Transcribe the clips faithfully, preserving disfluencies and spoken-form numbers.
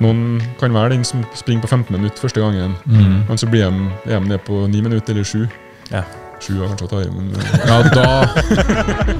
Noen kan være den som springer på femten minutter første gangen, Mm. men så blir de, er de ned på ni minutter eller sju. Ja. Sju er kanskje å ta i, men Ja, da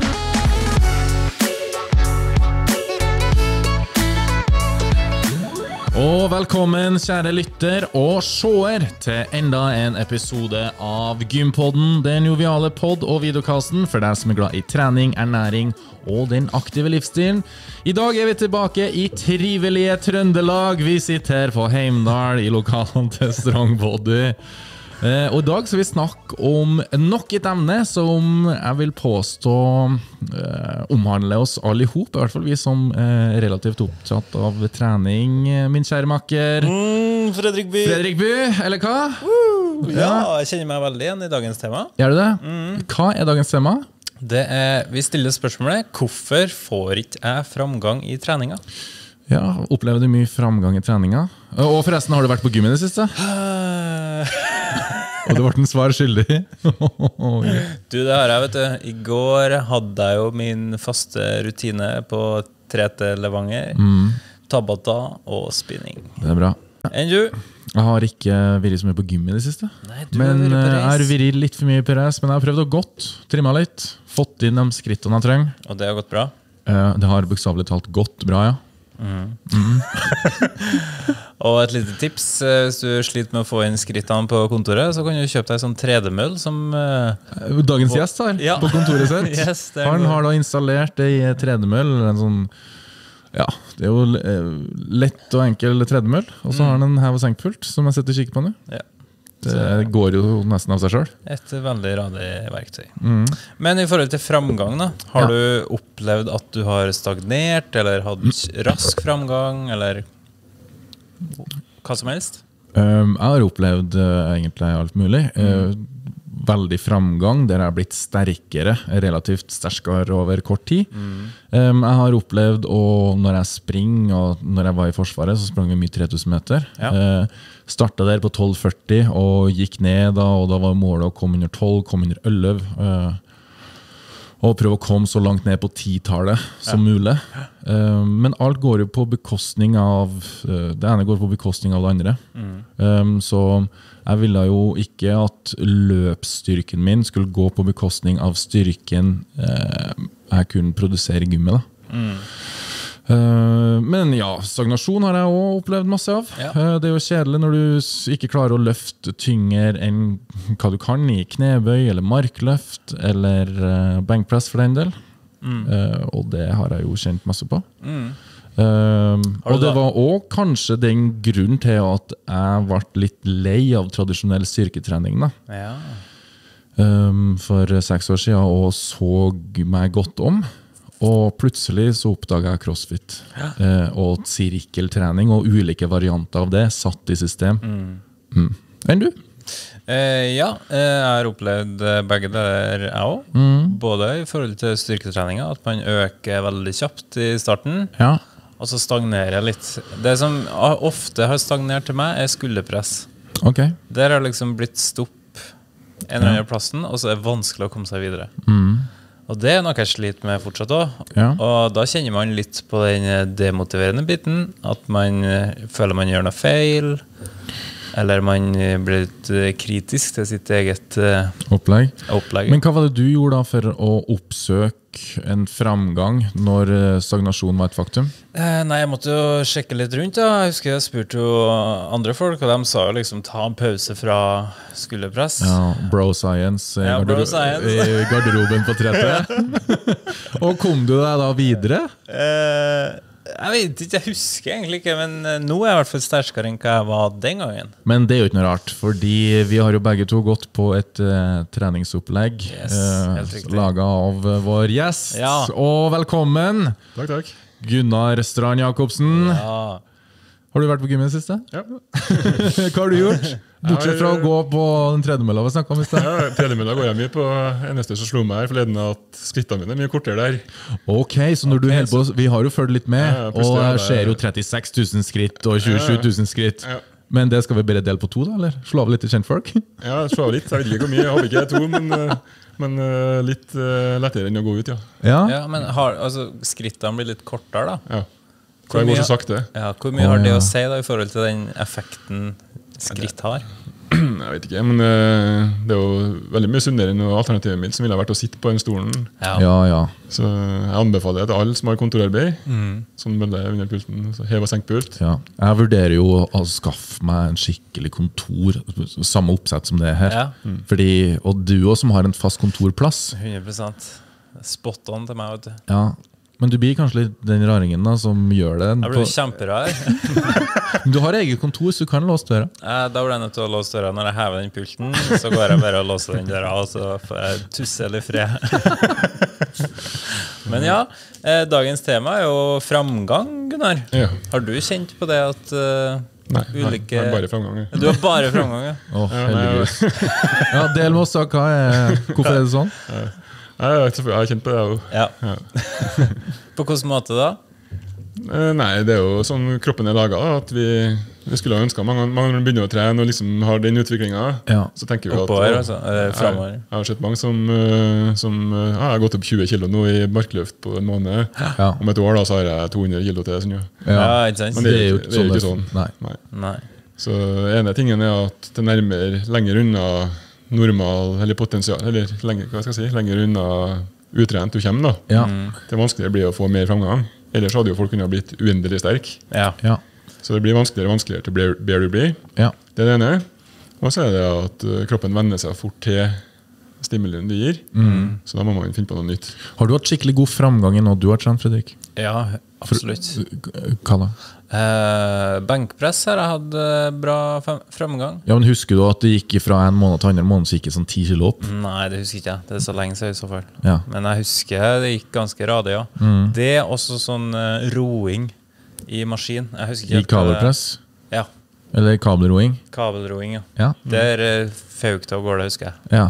Og velkommen, kjære lytter og seer, til enda en episode av Gympodden, den joviale podd- og videokasten for deg som er glad i trening, ernæring og den aktive livsstilen. I dag er vi tilbake i trivelige Trøndelag. Vi sitter her på Heimdal i lokalene til Strongbody. Eh, og i dag skal vi snakke om nok et emne som jeg vil påstå eh, omhandler oss alle ihop, i hvert fall vi som er relativt opptatt av trening, min kjære makker. Mm, Fredrik By. Fredrik By, eller hva? Uh, ja, jeg kjenner meg veldig igjen i dagens tema. Gjør du det? Mm. Hva er dagens tema? Det er, vi stiller spørsmålet, hvorfor får ikke jeg framgang i treninga? Ja, opplever du mye framgang i treninga? Og forresten, har du vært på gym i det siste? Og det ble en svar skyldig. Du, det har jeg, vet du. I går hadde jeg jo min faste rutine på tre til Levanger, mm. Tabata og spinning. Det er bra. Enn du? Jeg har ikke vært så mye på gym i det siste. Nei, du Men har vært på jeg har reis. vært litt for mye på reis. Men jeg har prøvd å gått, trimmet litt, fått inn de skrittene jeg trenger. Og det har gått bra? Eh, Det har bokstavelig talt gått bra, ja. Mm. Mm. Og et lite tips, eh, hvis du sliter med å få inn skrittene på kontoret, så kan du kjøpe deg sånn tredemøll som... eh, Dagens gjest her, Ja. på kontoret sitt. Yes, det er Han god. har da installert det i tredemøll, en sånn, ja, det er jo eh, lett og enkel tredemøll. Og så har han en hev- og senkpult, som jeg sitter og kikker på nå. Ja. Det går jo nesten av seg selv. Et veldig radig verktøy. Mm. Men i forhold til framgang da, har Ja. du opplevd at du har stagnert, eller hatt rask framgang, eller hva som helst? Um, jeg har opplevd uh, egentlig alt mulig. Uh, veldig framgang, der jeg har blitt sterkere, relativt sterkere over kort tid. Mm. Um, jeg har opplevd, og når jeg springer, og når jeg var i Forsvaret, så sprang jeg mye tre tusen meter. Ja. Uh, startet der på tolv førti, og gikk ned, da, og da var målet å komme under tolv, komme under elleve. Uh, og prøve å komme så langt ned på ti-tallet som Ja. mulig. Um, men alt går jo på bekostning av uh, det ene går på bekostning av det andre. Mm. Um, så jeg ville jo ikke at løpsstyrken min skulle gå på bekostning av styrken uh, jeg kunne produsere i gymmet. Da. Mm. Uh, men ja, stagnasjon har jeg også opplevd masse av. Ja. Uh, det er jo kjedelig når du s- ikke klarer å løfte tyngre enn hva du kan i knebøy, eller markløft, eller uh, benkpress for den del. Mm. Uh, og det har jeg jo kjent masse på. Mm. Um, Har du og det da- var også kanskje den grunnen til at jeg ble litt lei av tradisjonell styrketrening da. Ja. Um, for seks år siden, og så meg godt om. Og plutselig så oppdaget jeg CrossFit. Eh, og sirkeltrening og ulike varianter av det satt i system. Mm. Mm. Enn du? Eh, ja, eh, jeg har opplevd eh, begge deler jeg også. Mm. Både i forhold til styrketreninga, at man øker veldig kjapt i starten, Ja. og så stagnerer jeg litt. Det som ofte har stagnert til meg, er skulderpress. Ok. Der har det liksom blitt stopp en eller Ja. annen plassen, og så er det vanskelig å komme seg videre. Mm. Og det er noe jeg sliter med fortsatt også. Ja. Og da kjenner man litt på den demotiverende biten, at man eh, føler man gjør noe feil, eller man eh, blir litt eh, kritisk til sitt eget eh, Opplegg. opplegg. Men hva var det du gjorde da for å oppsøke en framgang når eh, stagnasjon var et faktum? Eh, nei, jeg måtte jo sjekke litt rundt da. Jeg husker jeg spurte jo andre folk, og de sa jo liksom ta en pause fra skulderpress. Ja, bro science, i Ja, bro gardero- science. i garderoben på trettet. Og kom du deg da videre? Eh, jeg vet ikke, jeg husker egentlig ikke, men eh, nå er jeg i hvert fall sterkere enn hva jeg var den gangen. Men det er jo ikke noe rart, fordi vi har jo begge to gått på et eh, treningsopplegg Yes, eh, helt riktig. laget av eh, vår gjest. Ja. Og velkommen, takk, takk. Gunnar Strand Jakobsen. Ja. Har du vært på gym i det siste? Ja. Hva har du gjort? Bortsett fra å gå på den tredemølla vi snakket om i sted. Ja, tredemølla går jeg mye på. Eneste som slo meg her forleden at skrittene mine er mye kortere der. Ok, så når du Ok, holder på, vi har jo følt litt med, Ja, ja, og plutselig er jeg det- ser jo trettiseks tusen skritt og tjuesju tusen skritt. Ja. Men det skal vi bare dele på to da, eller? Slå av litt til kjentfolk? Ja, slå av litt. Jeg vet ikke hvor mye. Jeg håper ikke det er to, men, eh, men eh, litt eh, lettere enn å gå ut, ja. Ja. Ja, men har, altså, skrittene blir litt kortere da. Ja. Hva går så sakte? Ja, hvor mye Å, har det ja. å si da, i forhold til den effekten skritt har? Jeg vet ikke, men eh, det er jo veldig mye sunnere enn noe alternativet mitt som ville vært å sitte på den stolen. Ja. Ja, ja. Så jeg anbefaler til alle som har kontorarbeid, Mm. sånn mølle under pulten, så hev og senk pult. ja. Jeg vurderer jo å skaffe meg en skikkelig kontor, samme oppsett som det her. Ja. Fordi, og du også som har en fast kontorplass. hundre prosent. Spot on til meg, vet du. Ja. Men du blir kanskje litt den raringen da, som gjør det. Jeg blir på- kjemperar. Du har eget kontor, så du kan låse døra. Eh, Da blir jeg nødt til å låse døra. Når jeg hever den pulten, så går jeg bare og låser den døra, og så får jeg tusse eller fred. Men ja, eh, dagens tema er jo framgang, Gunnar. Ja. Har du kjent på det at eh, Nei, jeg ulike jeg har bare framgang. jeg. Du har bare framgang, ja? Å, Ja, nei, heldigvis. Ja, del med oss da, hva er, hvorfor er det sånn? Jeg, jeg, jeg har kjent på det, jeg også. Ja. Ja. På hvilken måte da? Eh, Nei, det er jo sånn kroppen er laget, da, at vi, vi skulle ha ønsket mange, mange når vi begynner å trene og liksom har den utviklingen, Ja. så tenker vi at Oppover, altså? Eller jeg, fremover? jeg har sett mange som, eh, som eh, ja, jeg har gått opp tjue kilo nå i markløft på en måned. Ja. Om et år da, så har jeg to hundre kilo til. Sånn, ja. Ja, Ja. ikke sant? Men Det er jo det er jo ikke sånn. sånn. Nei. Nei. Nei. Så ene tingen er at det nærmer lenger unna normal, eller potensial, eller lenger, hva skal jeg si, lenger unna utrent du kommer da. Ja. Det er vanskeligere blir å få mer framgang. Ellers hadde jo folk kunnet blitt uendelig sterk. Ja. Ja. Så det blir vanskeligere og vanskeligere til bedre bedre du blir. Ja. Det er det ene. Og så er det at uh, kroppen venner seg fort til stimulien du gir. Så da må man finne på noe nytt. Har du hatt skikkelig god framgang i noe du har trent, Fredrik? Ja, absolutt. Hva da? Eh, benkpress har jeg hatt eh, bra fem- fremgang. Ja, men husker du at det gikk fra en måned til andre måned så gikk det sånn ti kilo opp? Nei, det husker ikke jeg. Det er så lenge siden i så fall. Ja. Men jeg husker det gikk ganske radig, ja. Det er også sånn eh, roing i maskin. Jeg husker ikke I helt hva det- kabelpress? Ja, Eller kabelroing? kabelroing, ja. Ja. Der uh, fauk det av gårde, husker jeg. Ja.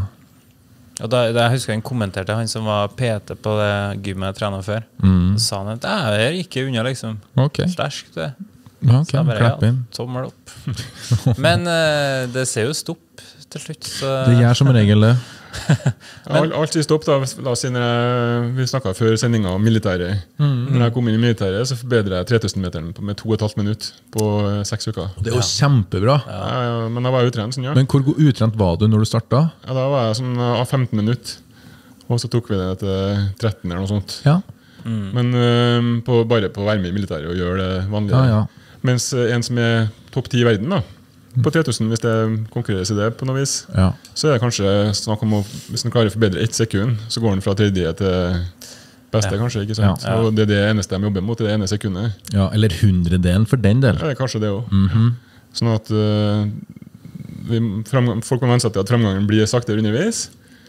Og da, da jeg husker han kommenterte, han som var P T på det gymmet jeg trenet før. Mm. Så sa han at det her gikk ikke unna, liksom. Ok, Sterkt, det. ja, ok, Så jeg bare, klapp ja, inn. tommel opp. Men eh, det ser jo stopp til slutt, så Det gjør som regel det. Alt, alt sier stopp da. La oss si når jeg, vi snakket før sendingen om militæret. Når jeg kom inn i militæret, så forbedret jeg tre tusen meteren på- med to og et halvt minutt på eh, seks uker. Det er jo kjempebra. Ja, ja, men da var jeg utrent, sånn, ja. Men hvor god utrent var du når du starta? ja. Da var jeg sånn av femten minutter. Og så tok vi det til tretten eller noe sånt. Ja. Men eh, på, bare på å være med i militæret og gjøre det vanlige. Ja, ja. Mens eh, en som er topp ti i verden da, på tre tusen, hvis det konkurreres i det på noe vis, Ja. så er det kanskje snakk om å, hvis den klarer å forbedre ett sekund, så går den fra tredje til beste, Ja. kanskje, ikke sant? Ja. Og det er det eneste de jobber mot, det er det ene sekundet. Ja, eller hundredelen for den del. Ja, det er kanskje det også. Sånn at eh, vi, framgang, folk må venne seg til at fremgangen blir saktere underveis,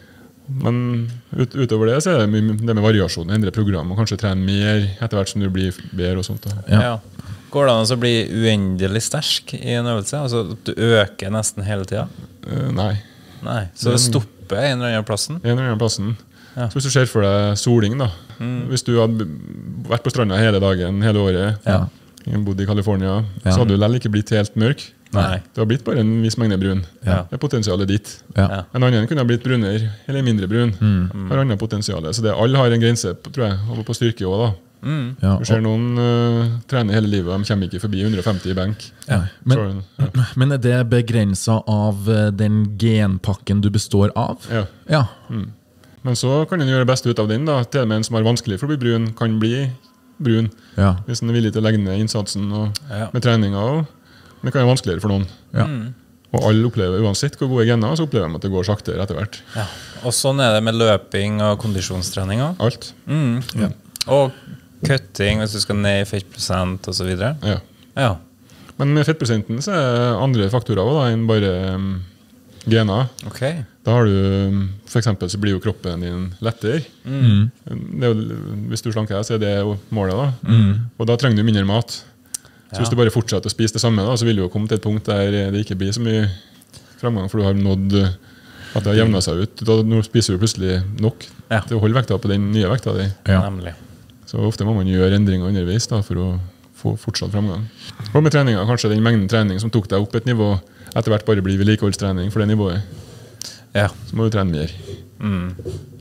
men ut, utover det så er det mye det med variasjon, endre program, og kanskje trene mer etter hvert som du blir bedre og sånt. Da. Ja. Ja. Går det an å bli uendelig sterk i en øvelse? Altså at du øker nesten hele tida? Eh, nei. Nei. Så det stopper en eller annen plassen? En eller annen plassen. Ja. Så hvis du ser for deg soling da, hvis du hadde vært på stranda hele dagen, hele året, Ja. bodd i California, Ja. så hadde du likevel ikke blitt helt mørk. Nei. Det har blitt bare en viss mengde brun. Ja. Det er potensialet ditt. Ja. Ja. En annen kunne ha blitt brunere, eller mindre brun. Har annet potensiale. Så det, alle har en grense på, tror jeg, og på styrke også da. Ja. Du ser noen uh, trene hele livet, de kommer ikke forbi hundre og femti i benk. Ja. Men, Så, ja. men er det begrensa av eh, den genpakken du består av? Ja. Ja. Men så kan en gjøre det beste ut av den. Da. Til og med en som har vanskelig for å bli brun, kan bli brun. Ja. Hvis en er villig til å legge ned innsatsen og, Ja. med treninga også. Men det kan være vanskeligere for noen. Ja. Og alle opplever, uansett hvor gode gener, så opplever de at det går saktere etter hvert. Ja. Og sånn er det med løping og kondisjonstrening også. Alt. Mm. Ja. Og cutting hvis du skal ned i fettprosent og så videre. Ja. Ja. Men med fettprosenten så er det andre faktorer også, da, enn bare um, gener. Ok. Da har du, um, for eksempel så blir jo kroppen din lettere. Mm. Det er jo, hvis du slanker deg, så er det jo målet. Da. Og da trenger du mindre mat. Så hvis Ja. du bare fortsetter å spise det samme, da, så vil du jo komme til et punkt der det ikke blir så mye framgang, for du har nådd at det har jevnet seg ut. Da, nå spiser du plutselig nok Ja. til å holde vekta på den nye vekta di. Ja. Nemlig. Så ofte må man gjøre endringer underveis da, for å få fortsatt framgang. Og med treninga, kanskje den mengden trening som tok deg opp et nivå, etter hvert bare blir vedlikeholdstrening for det nivået. Ja. Så må du trene mer.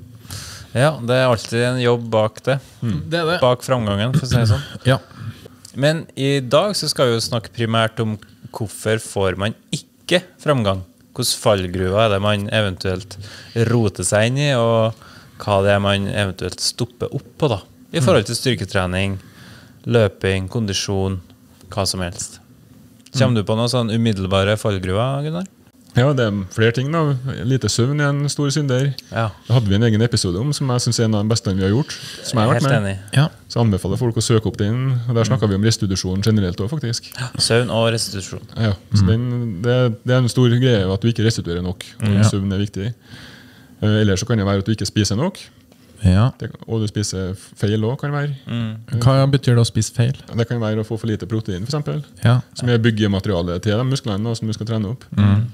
Ja, det er alltid en jobb bak det. Det er det. Bak framgangen, for å si det sånn. Ja. Men i dag så skal vi jo snakke primært om hvorfor får man ikke framgang. Hvordan fallgruver er det man eventuelt roter seg inn i, og hva det er man eventuelt stopper opp på da, i forhold til styrketrening, løping, kondisjon, hva som helst. Kommer du på noen sånn umiddelbare fallgruver, Gunnar? Ja, det er flere ting da. Lite søvn er en stor synder. Ja. Det hadde vi en egen episode om, som jeg synes er en av de beste vi har gjort, som jeg har vært Helt med. enig. Ja. Så jeg anbefaler folk å søke opp den, og der snakker vi om restitusjon generelt også, faktisk. Søvn og restitusjon. Ja, så den, det, det er en stor greie at du ikke restituerer nok, og Ja. søvn er viktig. Eh, Ellers så kan det være at du ikke spiser nok, Ja. det, og du spiser feil også, kan det være. Mm. Hva betyr det å spise feil? Det kan være å få for lite protein, for eksempel, Ja. som er byggematerialet til de musklene da, som du skal trene opp. Mm.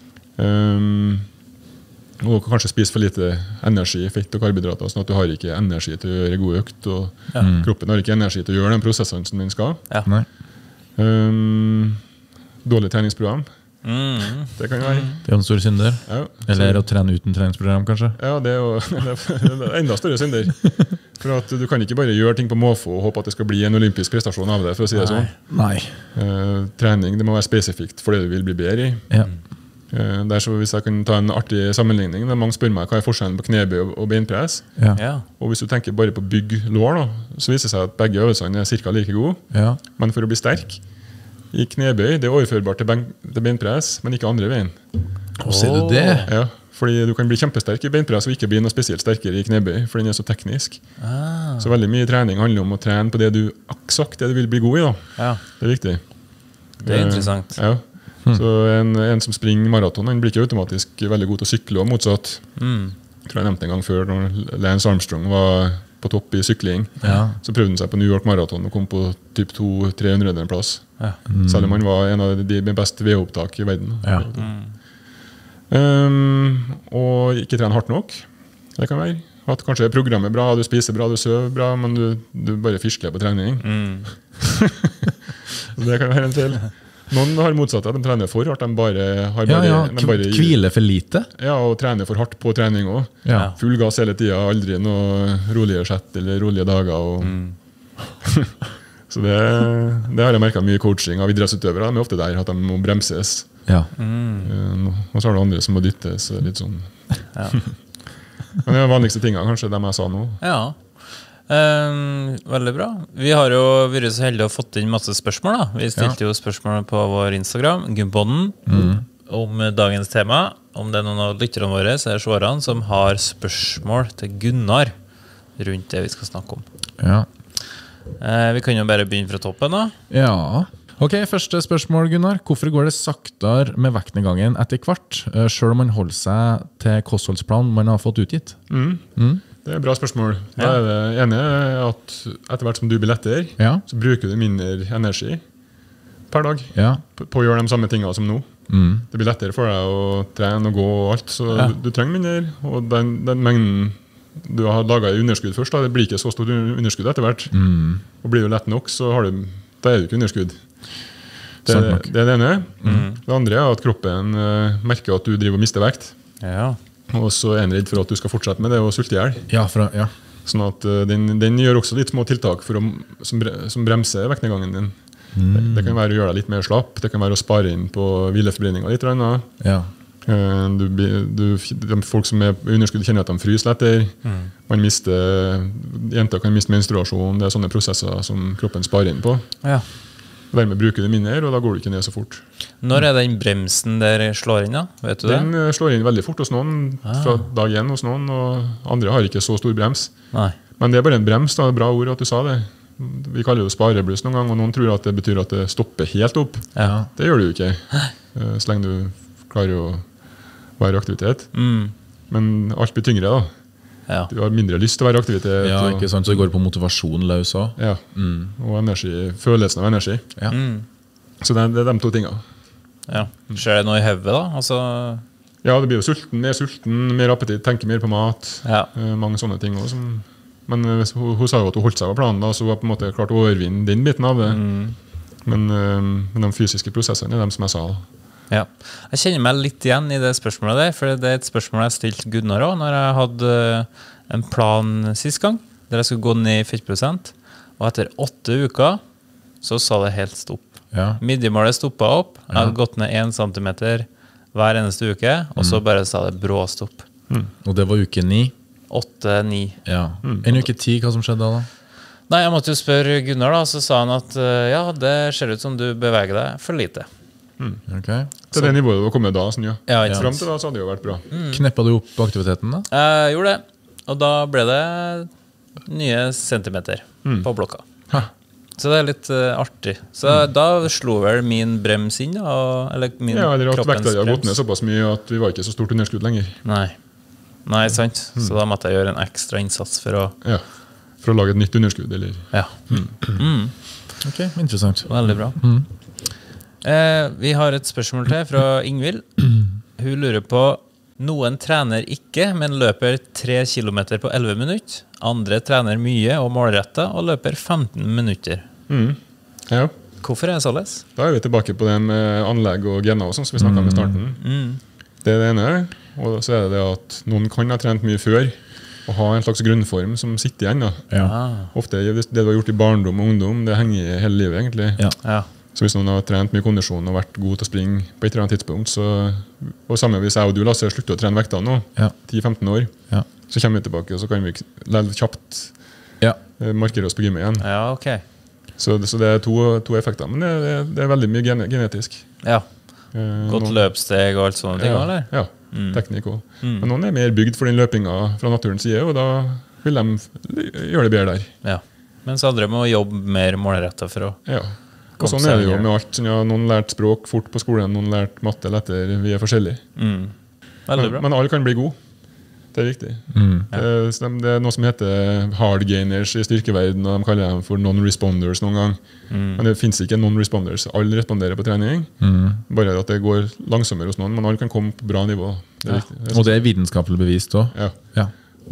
Um, og kanskje spise for lite energi, fett og karbohydrater, sånn at du har ikke energi til å gjøre god økt, og Mm. kroppen har ikke energi til å gjøre den prosessen som den skal. Ja. Nei. Um, dårlig treningsprogram, Mm. det kan jo være. Det er en stor synder. Ja, Eller så- å trene uten treningsprogram, kanskje. Ja, det er jo det er enda større synder. For at du kan ikke bare gjøre ting på måfå og håpe at det skal bli en olympisk prestasjon av det, for å si det sånn. Nei. Eh, trening, det må være spesifikt for det du vil bli bedre i. Ja. Eh, det er så hvis jeg kan ta en artig sammenligning, da mange spør meg hva er forskjellen på knebøy og, og beinpress. Ja. Ja. Og hvis du tenker bare på bygg lår, da, så viser det seg at begge øvelsene er cirka like gode. Ja. Men for å bli sterk i knebøy, det er overførbart til, ben, til beinpress, men ikke andre veien. Og ser du det? Ja, fordi du kan bli kjempesterk i beinpress og ikke bli noe spesielt sterkere i knebøy, for den er så teknisk. Ah. Så veldig mye trening handler om å trene på det du eksakt det du vil bli god i. da. Ja. Det er viktig. Det er interessant. Ja. Så en, en som springer maraton, han blir ikke automatisk veldig god til å sykle, og motsatt. Mm. Jeg tror jeg nevnte en gang før, når Lance Armstrong var på topp i sykling, Ja. så prøvde han seg på New York Marathon og kom på typ to tre hundre en plass. Ja. Selv om han var en av de med best V O-opptak i verden. Ja. Um, og ikke trene hardt nok. Det kan være. At kanskje programmet er bra, du spiser bra, du sover bra, men du, du bare fisler på trening. Mm. Det kan være en feil. Noen har motsatt, at de trener for hardt. De bare har Ja, bare, ja. de bare Hvile for lite? Ja, og trener for hardt på trening òg. Ja. Full gass hele tida, aldri noe rolige sett eller rolige dager. Og så det, det har jeg merka mye coaching av idrettsutøvere. De er ofte der at de må bremses. Ja. Eh, Og så har du andre som må dyttes. og Litt sånn. Ja. Men det er de vanligste tingene, kanskje, dem jeg sa nå. Ja. Ehm, veldig bra. Vi har jo vært så heldige å fått inn masse spørsmål. da. Vi stilte jo spørsmål på vår Instagram, Gympodden, om dagens tema. Om det er noen av lytterne våre, så er det seerne som har spørsmål til Gunnar rundt det vi skal snakke om. Ja. Eh, vi kan jo bare begynne fra toppen da. Ja. Ok, første spørsmål, Gunnar. Hvorfor går det saktere med vektnedgangen etter hvert, eh, selv om man holder seg til kostholdsplanen man har fått utgitt? Mm. Mm. Det er et bra spørsmål. Da Ja. er det ene at etter hvert som du blir lettere, Ja. så bruker du mindre energi per dag Ja. på på å gjøre de samme tingene som nå. Mm. Det blir lettere for deg å trene og gå og alt, så Ja. du, du trenger mindre. Og den, den mengden du har laget i underskudd først, da, det blir ikke så stort underskudd etter hvert. Mm. Og blir du lett nok, så har du, da er det ikke underskudd. Det, Sant nok. det er det ene. Det andre er at kroppen eh, merker at du driver og mister vekt. Ja. Og så er den redd for at du skal fortsette med det og sulte i hjel. Ja, fra, ja. Sånn at eh, den, den gjør også litt små tiltak for å, som, bre, som bremser vektnedgangen din. Det, det kan være å gjøre deg litt mer slapp, det kan være å spare inn på hvileforbrenninga litt. Rann, Ja. Eh, Du, blir- du, de folk som er i underskudd, kjenner at de fryser lettere. Man mister, jenter kan miste menstruasjon. Det er sånne prosesser som kroppen sparer inn på. Ja. Dermed bruker du mindre, og da går du ikke ned så fort. Når er den bremsen der slår inn da? Vet du Den det? eh, slår inn veldig fort hos noen, fra dag én hos noen, og andre har ikke så stor brems. Nei. Men det er bare en brems. da, Bra ord at du sa det. Vi kaller det jo sparebluss noen gang, og noen tror at det betyr at det stopper helt opp. Ja. Det gjør det jo ikke, eh, så lenge du klarer å være i aktivitet. Mm. Men alt blir tyngre. da. Ja. Du har mindre lyst til å være i aktivitet. Ja, og, ikke sant, så det går på motivasjon løs også. ja, Mm. og energi, følelsen av energi. Ja. Mm. Så det, det er de to tingene. Ja. Skjer det noe i hodet da? Altså, Ja, du blir jo sulten, mer sulten, mer appetitt, tenker mer på mat. ja. Eh, mange sånne ting også, som, Men eh, hun, hun sa jo at hun holdt seg på planen, da, så hun har på en måte klart å overvinne den biten av det. Mm. Men, eh, men de fysiske prosessene er dem som jeg sa. da. Ja. Jeg kjenner meg litt igjen i det spørsmålet der, for det er et spørsmål jeg stilte Gunnar også, når jeg hadde en plan sist gang, der jeg skulle gå ned i fettprosent, og etter åtte uker så sa det helt stopp. Ja. Midjemålet stoppet opp. Jeg hadde gått ned en centimeter hver eneste uke, og så bare sa det brå stopp. Og det var uke ni. Åtte, ni. Ja. En uke ti, hva som skjedde da? da? Nei, jeg måtte jo spørre Gunnar da, så sa han at uh, ja, det ser ut som du beveger deg for lite. Ok. Til det nivået du var kommet da, sånn, ja. Ja, ikke sant? Frem til da så hadde det jo vært bra. Kneppet du opp aktiviteten da? Jeg gjorde det, og da ble det nye centimeter på blokka. Ha. Så det er litt uh, artig. Så da slo vel min brems inn, da, og- eller min Ja, eller at kroppens vekta har gått ned brems. såpass mye at vi var ikke så stort underskudd lenger. Nei. Nei, sant. Så da måtte jeg gjøre en ekstra innsats for å... Ja. For å lage et nytt underskudd, eller... Ja, Ok, interessant. veldig bra. Eh, vi har et spørsmål til fra Ingvild. Hun lurer på, noen trener ikke, men løper tre kilometer på elleve minutter. Andre trener mye og målrettet og løper femten minutter. Mm. Ja. Hvorfor er det således? Da er vi tilbake på det med anlegg og gener og sånn som vi snakket om i starten. Mm. Det er det ene. Og så er det det at noen kan ha trent mye før og ha en slags grunnform som sitter igjen. Da. Ja. Ah, Ofte er det du har gjort i barndom og ungdom, det henger i hele livet egentlig. Ja. ja. Så hvis noen har trent mye kondisjon og vært god til å springe på et eller annet tidspunkt, så, og samme hvis jeg og du Lasse slutter å trene vekta nå, Ja. ti femten år, Ja. så kommer vi tilbake og så kan vi likevel kjapt Ja. eh, markere oss på gymmet igjen. Ja, ok. Så, det- så det er to, to effekter, men det, det, det er veldig mye gene, genetisk. Ja. Eh, Godt noen- løpssteg og alt sånne ting, Ja, eller? ja, teknikk også. Men noen er mer bygd for den løpinga fra naturens side, og da vil de f- gjøre det bedre der. Ja. Mens andre må jobbe mer målrettet for å... Ja. Og Kom sånn er det jo seg med alt. Sånn, ja, noen lærte språk fort på skolen, noen lærte matte lettere. Vi er forskjellige. Mm. Veldig Men, bra. men alle kan bli gode. Det er viktig. Det, så de- det er noe som heter hard gainers i styrkeverdenen, og de kaller dem for non-responders noen gang. Men det finnes ikke non-responders. Alle responderer på trening. Bare at det går langsommere hos noen, men alle kan komme på bra nivå. Det er viktig. Det er Og det er vitenskapelig bevist også. Ja. Ja.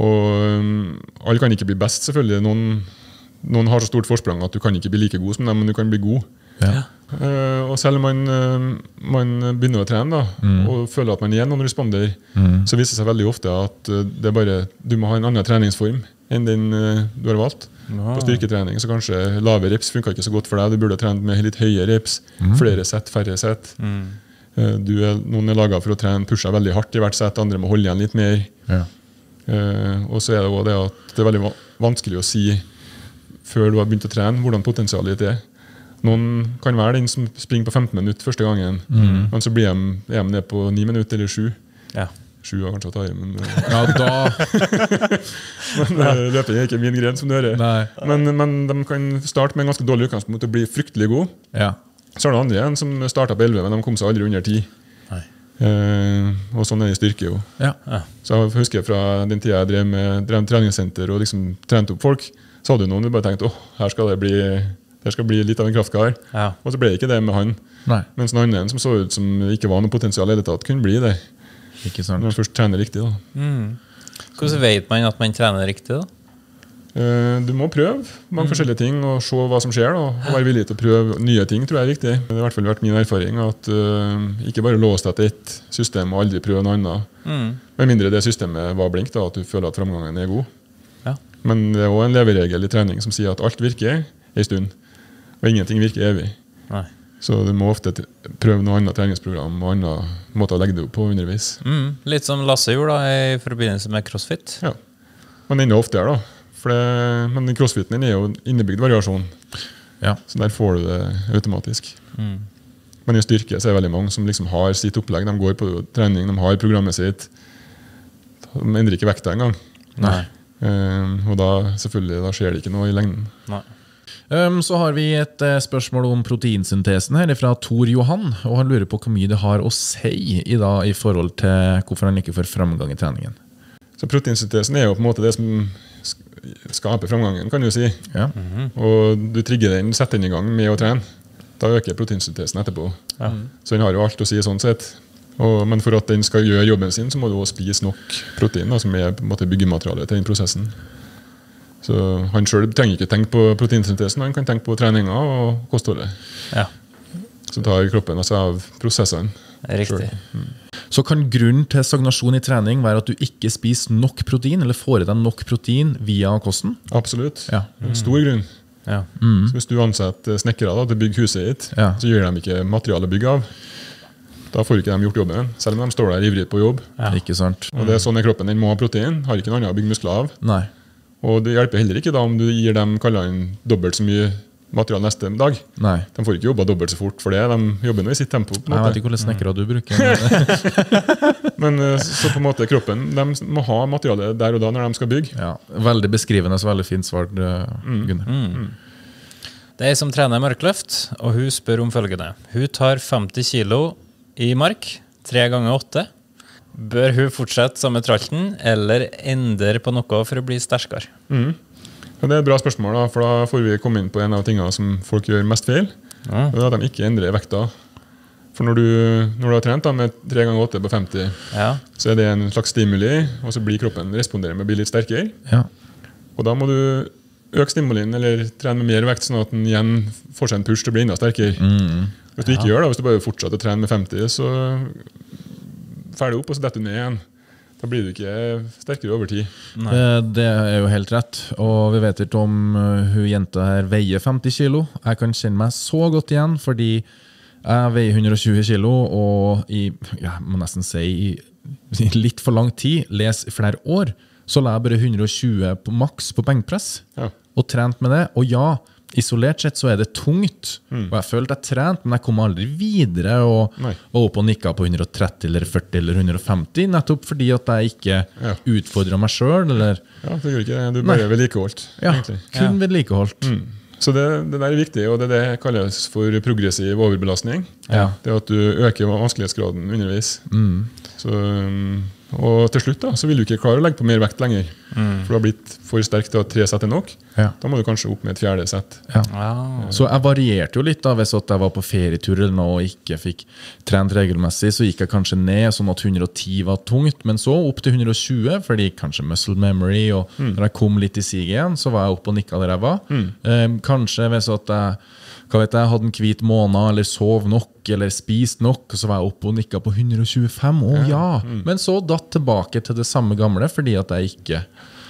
Og um, alle kan ikke bli best, selvfølgelig. Noen, noen har så stort forsprang at du kan ikke bli like god som dem, men du kan bli god. Ja. Eh, og selv om man, eh, man begynner å trene da, og føler at man er noen responder, så viser det seg veldig ofte at eh, det er bare, du må ha en annen treningsform enn den eh, du har valgt. På styrketrening så kanskje lave reps funker ikke så godt for deg. Du burde ha trent med litt høye reps, flere sett, færre sett. Eh, du er, noen er laget for å trene pusha veldig hardt i hvert sett, andre må holde igjen litt mer. Ja. Eh, og så er det også det at det er veldig va- vanskelig å si før du har begynt å trene hvordan potensialet ditt er. Noen kan være den som springer på femten minutter første gangen, men så blir de, er de ned på ni minutter eller sju. Ja. Sju var kanskje å ta i, men, eh, Ja, da men eh, løping er ikke min gren, som du hører. Nei. Men, men de kan starte med en ganske dårlig utgangspunkt og bli fryktelig god. Ja. Så er det andre igjen som startet på elleve, men de kom seg aldri under ti. Nei. Eh, og sånn er det i styrke jo. Ja. Så jeg husker fra den tida jeg drev med drev treningssenter og liksom trente opp folk, så hadde jo noen du bare tenkte, åh, her skal det bli, her skal bli litt av en kraftkar. Ja. Og så ble det ikke det med han. Nei, Mens en annen som så ut som ikke var noe potensial i det tatt, kunne bli det. ikke Når sant. man først trener riktig da. Hvordan vet man at man trener riktig, da? Eh, Du må prøve mange forskjellige ting og se hva som skjer, da. Og være villig til å prøve nye ting, tror jeg er viktig. Det har i hvert fall vært min erfaring at eh, ikke bare låse deg til ett system og aldri prøve noe annet. Med mindre det systemet var blink, da, at du føler at framgangen er god. Ja. Men det er også en leveregel i trening som sier at alt virker en stund, og ingenting virker evig. Nei. Så du må ofte t- prøve noe annet treningsprogram og andre måter å legge det opp på underveis. Mm. Litt som Lasse gjorde da, i forbindelse med CrossFit. Ja. Men enda oftere, da. For det, men den crossfiten din er jo innebygd variasjon, Ja. så der får du det automatisk. Men i styrke så er det veldig mange som liksom har sitt opplegg. De går på trening, de har programmet sitt. De endrer ikke vekta engang. Nei. Eh, og da, selvfølgelig, da skjer det ikke noe i lengden. Nei. Um, så har vi et eh, spørsmål om proteinsyntesen her fra Tor Johan, og han lurer på hvor mye det har å si i, dag, i forhold til hvorfor han ikke får framgang i treningen. Så proteinsyntesen er jo på en måte det som sk- skaper framgangen, kan du si. Ja. Og du trigger den, setter den i gang med å trene. Da øker proteinsyntesen etterpå. Så den har jo alt å si sånn sett. Og, men for at den skal gjøre jobben sin, så må du også spise nok protein, da, som er på en måte byggematerialet til den prosessen. Så han selv trenger ikke tenke på proteinsyntesen, han kan tenke på treninga og kostholdet. Ja. Så tar kroppen altså av prosessene. Riktig. Så kan grunnen til stagnasjon i trening være at du ikke spiser nok protein, eller får i deg nok protein via kosten? Absolutt. Ja. En stor grunn. Ja. Mm. Så hvis du ansetter snekkere da, til å bygge huset ditt, Ja. så gir de ikke materiale å bygge av. Da får ikke de gjort jobben, selv om de står der ivrig på jobb. Ikke sant? Og det er sånn er kroppen, den må ha protein, har ikke noe annet å bygge muskler av. Nei. Og det hjelper heller ikke da om du gir dem kaller inn dobbelt så mye materiale neste dag. Nei. De får ikke jobba dobbelt så fort for det, de jobber nå i sitt tempo. På en Jeg måte. vet ikke hvilke snekkere du bruker. Men, Men eh, så på en måte kroppen, de må ha materiale der og da når de skal bygge. ja, veldig beskrivende, så veldig fint svart, uh, Gunnar. Det er ei som trener markløft, og hun spør om følgende. Hun tar femti kilo i mark, tre ganger åtte. Bør hun fortsette samme tralten, eller endre på noe for å bli sterkere? Mm. Og det er et bra spørsmål, da, for da får vi komme inn på en av tingene som folk gjør mest feil. Ja. Og det er at de ikke endrer vekta. For når du, når du har trent da, med tre ganger åtte på femti, Ja. så er det en slags stimuli, og så blir kroppen respondere med å bli litt sterkere. Ja. Og da må du øke stimulien, eller trene med mer vekt, sånn at den igjen får seg en push til å bli enda sterkere. Mm. Hvis du ikke gjør det, hvis du bare fortsetter å trene med femti, så ferdig opp, og så detter du ned igjen. Da blir du ikke sterkere over tid. Eh, Det er jo helt rett. Og vi vet ikke om uh, hun jenta her veier femti kilo. Jeg kan kjenne meg så godt igjen, fordi jeg veier hundre og tjue kilo, og i, ja, jeg må nesten si, i, i litt for lang tid, les i flere år, så la jeg bare hundre og tjue på maks på benkpress, Ja. og trent med det. Og ja, isolert sett så er det tungt, og jeg følte jeg trent, men jeg kom aldri videre og, Nei. og opp og nikka på hundre og tretti eller førti eller hundre og femti, nettopp fordi at jeg ikke Ja. utfordret meg selv, eller Ja, det gjør ikke det. Du bare vedlikeholdt, ja, egentlig. kun vedlikeholdt. Mm. Så det, det der er viktig, og det er det kalles for progressiv overbelastning. Ja. Det at du øker vanskelighetsgraden underveis. Mm. Så, um, og til slutt da, så vil du ikke klare å legge på mer vekt lenger. For du har blitt for sterk til at tre sett er nok. Ja. Da må du kanskje opp med et fjerde sett. Ja. Ja. Så jeg varierte jo litt da, hvis at jeg var på ferietur eller noe og ikke fikk trent regelmessig, så gikk jeg kanskje ned sånn at hundre og ti var tungt, men så opp til hundre og tjue, fordi kanskje muscle memory, og når jeg kom litt i sig igjen, så var jeg oppe og nikket der jeg var. Eh, kanskje hvis at jeg, hva vet jeg, hadde en hvit måned, eller sov nok, eller spist nok, og så var jeg oppe og nikket på hundre og tjuefem, å ja. Men så datt tilbake til det samme gamle, fordi at jeg ikke...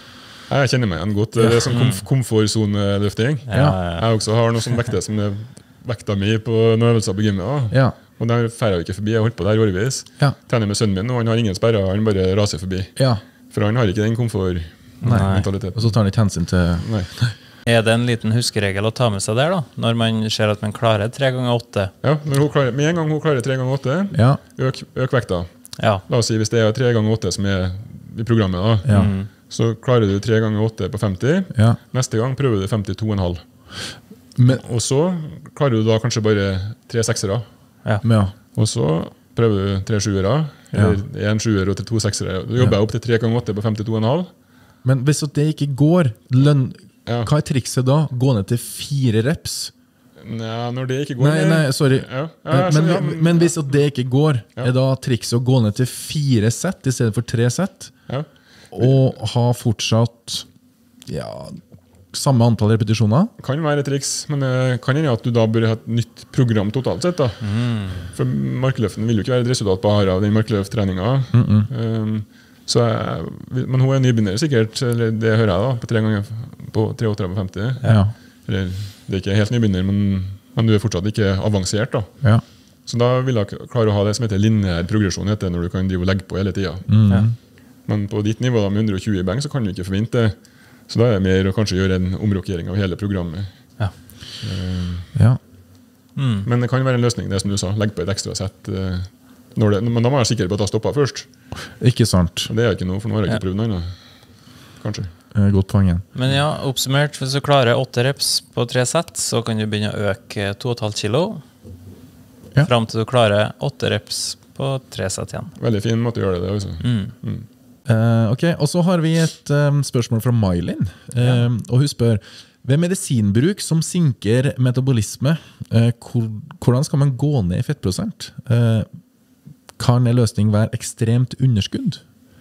Jeg kjenner meg igjen godt. Det er sånn komf komfortsoneløfting. Ja. Jeg også har noen sånne vekter som er vekta mi på noen øvelser på gymmet. da. Ja. Og der fer jeg ikke forbi. Jeg har holdt på der i årevis. Ja. Trener med sønnen min, og han har ingen sperrer. Han bare raser forbi. Ja. For han har ikke den Og komfortmentaliteten. så tar han ikke hensyn til... Nei. Er det en liten huskeregel å ta med seg der, da? Når man ser at man klarer tre ganger åtte? Ja, når hun klarer, med en gang hun klarer tre ganger åtte, Ja. øk, øk vekta. Ja. La oss si hvis det er tre ganger åtte som er i programmet, da, Ja. så klarer du tre ganger åtte på femti. Ja. Neste gang prøver du femtito komma fem. Men, Og så klarer du da kanskje bare tre seksere. men ja. Og så prøver du tre sjuere, eller en sjuer og til to seksere. Du jobber jeg opp til tre ganger åtte på femtito komma fem. Men hvis at det ikke går, lønn, Ja. hva er trikset da? Gå ned til fire reps? Nei, når det ikke går Nei, nei, sorry. Ja, ja, Men, jeg skjønner, ja, men, men hvis at det ikke går, Ja. er da trikset å gå ned til fire sett i stedet for tre sett? ja. Og ha fortsatt ja, samme antall repetisjoner? Kan være et triks, men det kan hende at du da bør ha et nytt program totalt sett. da. For markløften vil jo ikke være et resultat bare av den markløfttreninga. Um, så jeg, men hun er nybegynner sikkert, eller det hører jeg da, på tre ganger på tre åtte på femti. Ja. Eller, det er ikke helt nybegynner, men, men du er fortsatt ikke avansert. da. Ja. Så da vil jeg klare å ha det som heter lineær progresjon, heter det, når du kan drive og legge på hele tida. Ja. Men på ditt nivå da, med hundre og tjue i benk, så kan du ikke forvente det. Så da er det mer å kanskje gjøre en omrokering av hele programmet. Ja. Ja. Mm. Men det kan være en løsning, det som du sa. Legg på et ekstra sett. eh, Når det, men da må jeg være sikker på at jeg stopper først. Ikke sant. Og det er jeg ikke nå, for nå har jeg ikke prøvd noe annet. Kanskje. Eh, Godt poeng igjen. Men ja, oppsummert, hvis du klarer åtte reps på tre sett, så kan du begynne å øke to komma fem kilo. Ja. Fram til du klarer åtte reps på tre sett igjen. Veldig fin måte å gjøre det. det også. Mm. Eh, ok, og så har vi et um, spørsmål fra Mylin. Eh, Og hun spør, ved medisinbruk som sinker metabolisme, eh, hvor, hvordan skal man gå ned i fettprosent? Eh, kan en løsning være ekstremt underskudd?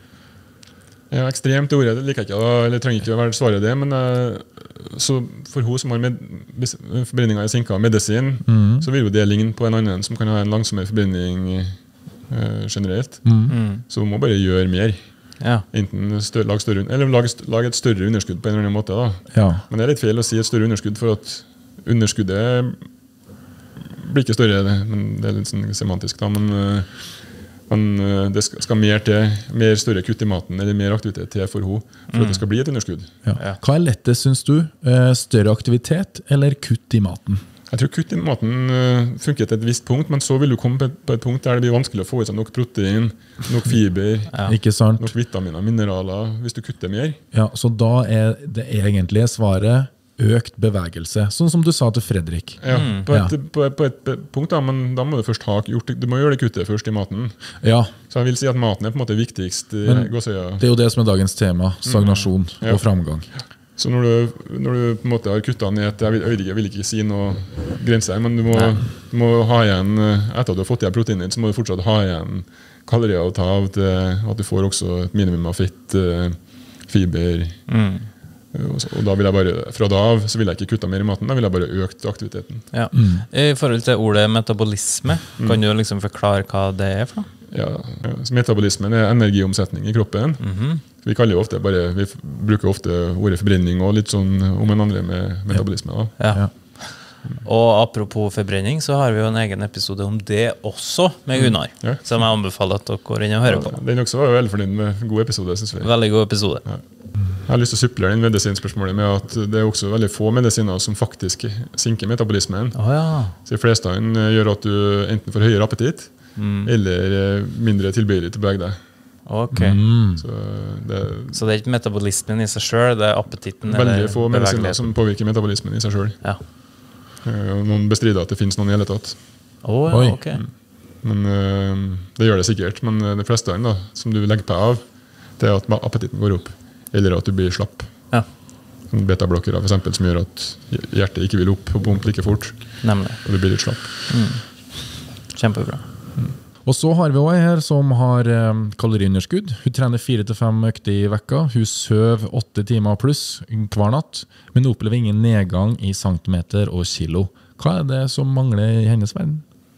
Ja, ekstremt ordet det liker jeg ikke, da, eller trenger ikke å være svaret det, men eh, så for hun som har med, bis- forbrenninger i sinka og medisin, så vil jo det ligne på en annen som kan ha en langsommere forbrenning eh, generelt. Mm. Så hun må bare gjøre mer. Ja. Enten større, lag større, eller lag, lag et større underskudd på en eller annen måte. Da. Ja. Men det er litt feil å si et større underskudd, for at underskuddet blir ikke større. Men det er litt sånn semantisk. Da. Men, men det skal, skal mer til, mer større kutt i maten eller mer aktivitet til for henne for mm. at det skal bli et underskudd. Ja. Hva er lettest, synes du? Større aktivitet eller kutt i maten? Jeg tror kutt i maten funker til et visst punkt, men så vil du komme på et, på et punkt der det blir vanskelig å få i seg nok protein, nok fiber, ja. Ikke sant? Nok vitaminer, mineraler, hvis du kutter mer. Ja, så da er det egentlige svaret økt bevegelse, sånn som du sa til Fredrik. Ja, på et, ja. På et, på et punkt da, men da må du først ha gjort, du må gjøre det kuttet først i maten. Ja. Så jeg vil si at maten er på en måte viktigst. Men det er jo det som er dagens tema, stagnasjon mm. ja. og framgang. Så når du, når du på en måte har kuttet ned til, jeg vil, jeg, vil ikke, jeg vil ikke si noe grenser, men du må, du må ha igjen, etter at du har fått igjen proteiner, så må du fortsatt ha igjen kalorier å ta av til at du får også et minimum av fett, fiber. Mm. Og, så, og da vil jeg bare, fra da av så vil jeg ikke kutte mer i maten, da vil jeg bare økt aktiviteten. Ja. Mm. I forhold til ordet metabolisme, mm. kan du liksom forklare hva det er for noe? Ja, metabolismen er energiomsetning i kroppen. Mm-hmm. Vi kaller jo ofte bare, vi bruker ofte ordet forbrenning og litt sånn om en andre med metabolisme. Da. Ja. Ja. Og apropos forbrenning, så har vi jo en egen episode om det også med Gunnar, mm. ja. som jeg anbefaler at dere går inn og hører på. Ja, den også var jo veldig fornøyd med god episode, synes vi. Veldig god episode. Ja. Jeg har lyst til å supplere den medisinspørsmålet med at det er også veldig få medisiner som faktisk sinker metabolismen. Oh, ja. Så de fleste gjør at du enten får høyere appetitt, Mm. eller mindre tilbøyelig til å bevege deg. Okay. Mm. Så, det, så det er ikke metabolismen i seg selv, det er appetitten? Veldig få medisiner som påvirker metabolismen i seg selv. Ja. Noen bestrider at det finnes noen i hele tatt. Oh, ja, okay. Men uh, det gjør det sikkert. Men de fleste da, som du legger på av, det er at appetitten går opp, eller at du blir slapp. Ja. Beta-blokkere for eksempel, som gjør at hjertet ikke vil opp og pumpe like fort. Nemlig. Og du blir litt slapp. Mm. Kjempebra. Mm. Og så har vi også en her som har um, kaloriunderskudd. Hun trener fire til fem økter i vekka. Hun søv åtte timer pluss hver natt, men opplever ingen nedgang i centimeter og kilo. Hva er det som mangler i hennes verden?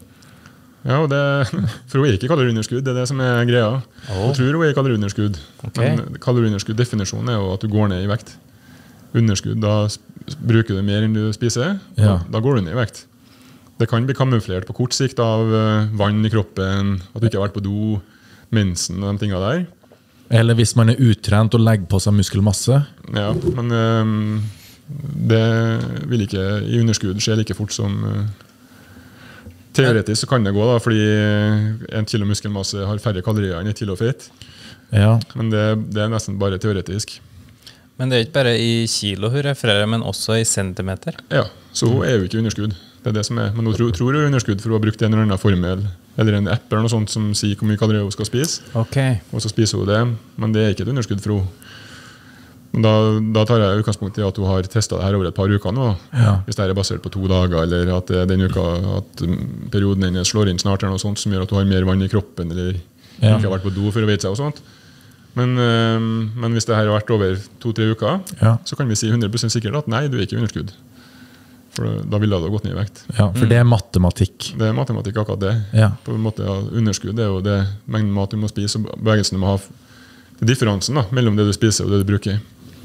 Ja, og det, for hun er ikke kaloriunderskudd, det er det som er greia. Oh. Hun tror hun er kaloriunderskudd. Okay. Men kaloriunderskudd-definisjonen er jo at du går ned i vekt. Underskudd, da bruker du mer enn du spiser, ja. da, da går du ned i vekt. Det kan bli kamuflert på kort sikt av vann i kroppen, at du ikke har vært på do, mensen og de tingene der. Eller hvis man er uttrent og legger på seg muskelmasse. Ja, men um, det vil ikke i underskudd skje like fort som uh, teoretisk så kan det gå da, fordi en kilo muskelmasse har færre kalorier enn et kilo fett. Ja. Men det, det er nesten bare teoretisk. Men det er ikke bare i kilo hun refererer, men også i centimeter. Ja, så hun er jo ikke underskudd. Det er det som er. Men hun tror, tror hun er underskudd for hun har brukt en eller annen formel eller en app eller noe sånt som sier hvor mye kalorier hun skal spise. Okay. Og så spiser hun det, men det er ikke et underskudd for henne. Da, da tar jeg utgangspunkt i at hun har testet det her over et par uker nå. Ja. Hvis det er basert på to dager, eller at den uka, at perioden hennes slår inn snart eller noe sånt som gjør at hun har mer vann i kroppen, eller ja. ikke har vært på do for å veite seg og sånt. Men, øh, men hvis det her har vært over to-tre uker, ja. så kan vi si hundre prosent sikkert at nei, du er ikke underskudd. For da ville det ha gått ned i vekt. Ja, for det er matematikk. Det er matematikk akkurat det. Ja. På en måte, ja, underskudd er jo det mengden mat du må spise, og bevegelsen du må ha. Det er differansen da, mellom det du spiser og det du bruker.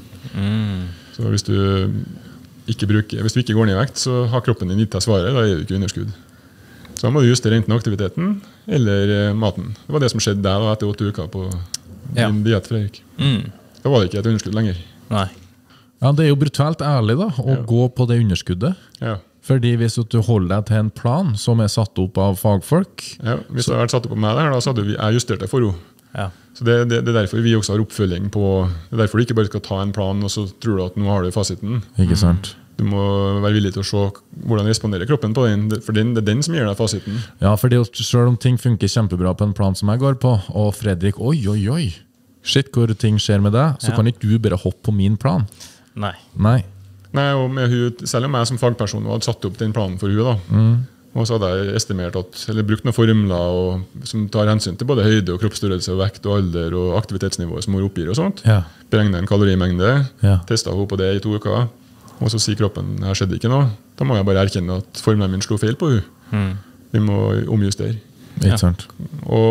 Mm. Så hvis du, ikke bruker, hvis du ikke går ned i vekt, så har kroppen din gitt deg svaret, da er du ikke underskudd. Så da må du justere enten aktiviteten eller eh, maten. Det var det som skjedde der da, etter åtte uker på ja. din diett, Fredrik. Mm. Da var det ikke et underskudd lenger. Nei. Ja, det er jo brutalt ærlig da, å ja. gå på det underskuddet. Ja. Fordi hvis du holder deg til en plan som er satt opp av fagfolk... Ja, hvis det hadde vært satt opp på meg der, da så hadde vi, jeg justert det for henne. Ja. Så det, det, det er derfor vi også har oppfølging på... Det er derfor du ikke bare skal ta en plan, og så tror du at nå har du fasiten. Ikke sant? Du må være villig til å se hvordan responderer kroppen på den, for den, det er den som gir deg fasiten. Ja, fordi selv om ting funker kjempebra på en plan som jeg går på, og Fredrik, oi, oi, oi, shit, hvor ting skjer med deg, så ja. kan ikke du bare hoppe på min plan. Nei. Nei. Nei, og med hun, selv om jeg som fagperson hadde satt opp den planen for hun da, mm. og så hadde jeg estimert at, eller brukt noen formler og, som tar hensyn til både høyde og kroppsstørrelse og vekt og alder og aktivitetsnivå som hun oppgir og sånt. Ja. Beregnet en kalorimengde, ja. testet hun på det i to uker, og så sier kroppen, her skjedde ikke noe. Da må jeg bare erkjenne at formelen min slo feil på hun. Mm. Vi må omjustere. Ikke sant. Og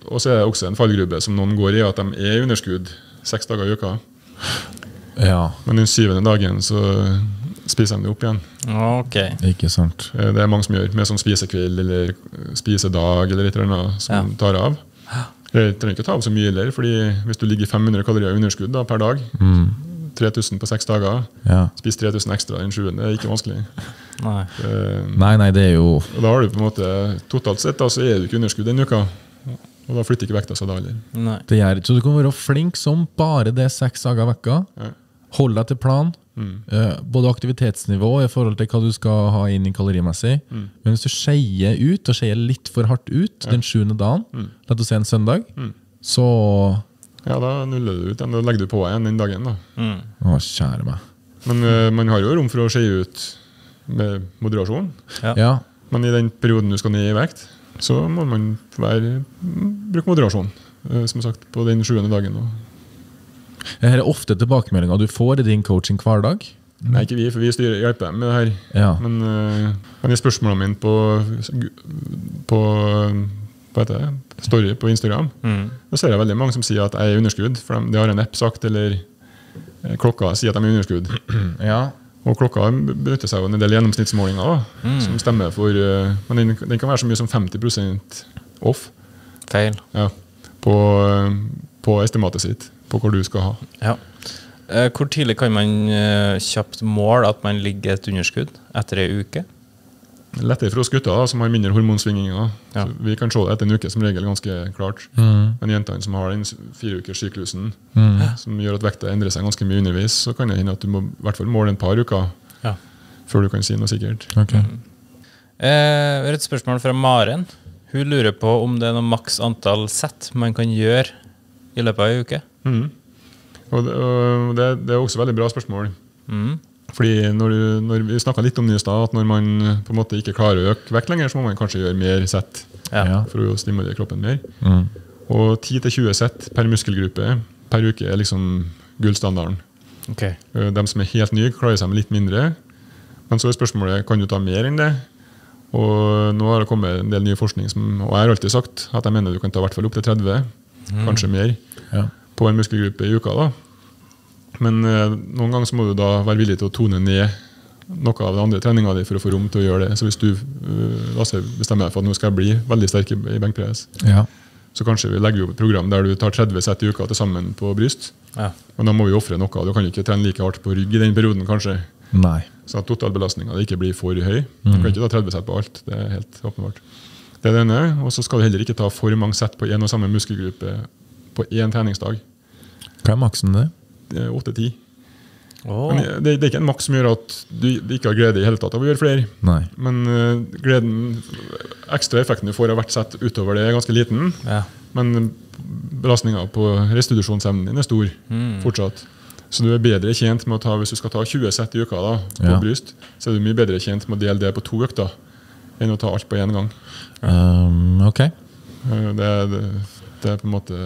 og så er det også en fallgrube som noen går i, at de er i underskudd seks dager i uka. Ja, Men den syvende dagen så spiser de det opp igjen. Ok. ikke sant. Eh, Det er mange som gjør, med sånn spisekveld eller spisedag eller et eller annet som Ja. tar av. Jeg trenger ikke ta av så mye heller, fordi hvis du ligger fem hundre kalorier i underskudd da, per dag, tre tusen på seks dager, Ja. spis tre tusen ekstra den sjuende, det er ikke vanskelig. Nei. Eh, Nei, nei, det er jo Og da har du på en måte, totalt sett da, så er du ikke i underskudd den uka, og da flytter ikke vekta seg da heller. Nei. det gjør ikke. Så du kan være flink som bare det seks dager i vekka. Ja. Hold deg til plan. Eh, både aktivitetsnivå i forhold til hva du skal ha inn i kalorimessig. Men hvis du skeier ut, og skeier litt for hardt ut den sjuende dagen, la oss si en søndag, så Ja, da nuller du ut den, da legger du på igjen den dagen da. Mm. Å, kjære meg. Men eh, man har jo rom for å skeie ut med moderasjon. Ja. Ja, Men i den perioden du skal ned i vekt, så må man være, bruke moderasjon, eh, som sagt, på den sjuende dagen. Da. Her er ofte tilbakemeldinger du får i din coaching hver dag. Nei, ikke vi, for vi styrer, hjelper dem med det her. Ja. Men, uh, men i spørsmålene mine på, på hva heter det? Story på Instagram, Mm. da ser jeg veldig mange som sier at jeg er i underskudd, for de, de har en app sagt, eller eh, klokka sier at de er i underskudd. Ja. Og klokka benytter seg av en del gjennomsnittsmålinger, da, som stemmer for, uh, men den, den kan være så mye som femti prosent off Feil. ja, på, uh, på estimatet sitt, på hvor du skal ha. Ja. Eh, Hvor tidlig kan man eh, kjapt måle at man ligger i et underskudd etter ei uke? Lettere for oss gutter da, som har mindre hormonsvinginger. Ja. Så vi kan se det etter en uke som regel ganske klart. Men jentene som har den fire ukers syklusen, som gjør at vekta endrer seg ganske mye undervis, så kan det hende at du må i hvert fall måle en par uker Ja. før du kan si noe sikkert. Ok. Eh, vi har et spørsmål fra Maren. Hun lurer på om det er noe maks antall sett man kan gjøre i løpet av ei uke. Mhm. Og det, og det, det er også veldig bra spørsmål. Mm. Fordi når, du, når vi snakket litt om det i sted, at når man på en måte ikke klarer å øke vekt lenger, så må man kanskje gjøre mer sett Ja. Ja. for å stimulere kroppen mer. Mm. Og ti til tjue sett per muskelgruppe per uke er liksom gullstandarden. Ok. De som er helt nye, klarer seg med litt mindre. Men så er spørsmålet, kan du ta mer enn det? Og nå har det kommet en del ny forskning, som, og jeg har alltid sagt at jeg mener du kan ta i hvert fall opp til tretti, kanskje mer, Ja. på en muskelgruppe i uka. Da. Men eh, noen ganger så må du da være villig til å tone ned noe av den andre treninga di for å få rom til å gjøre det. Så hvis du uh, Lasse, bestemmer deg for at nå skal jeg bli veldig sterk i i benkpress, Ja. så kanskje vi legger opp et program der du tar tretti sett i uka til sammen på bryst. Ja. Men da må vi offre noe. Du kan ikke trene like hardt på rygg i den perioden, kanskje. Nei. Så at totalbelastninga ikke blir for høy. Du kan ikke ta tretti sett på alt. Det er helt åpenbart. Det er det ene. Og så skal du heller ikke ta for mange sett på én og samme muskelgruppe på én treningsdag. Hva er maksen det? Det er åtte ti. Åh. Men det, det er ikke en maks som gjør at du ikke har glede i hele tatt av å gjøre flere. Nei. Men uh, gleden, ekstra effekten du får av hvert sett utover det, er ganske liten. Ja. Men belastninga på restitusjonsevnen din er stor fortsatt. Så du er bedre tjent med å ta, hvis du skal ta tjue sett i uka da, på Ja. bryst, så er du mye bedre tjent med å dele det på to økter enn å ta alt på én gang. Um, ok. Uh, det, er- det, det er på en måte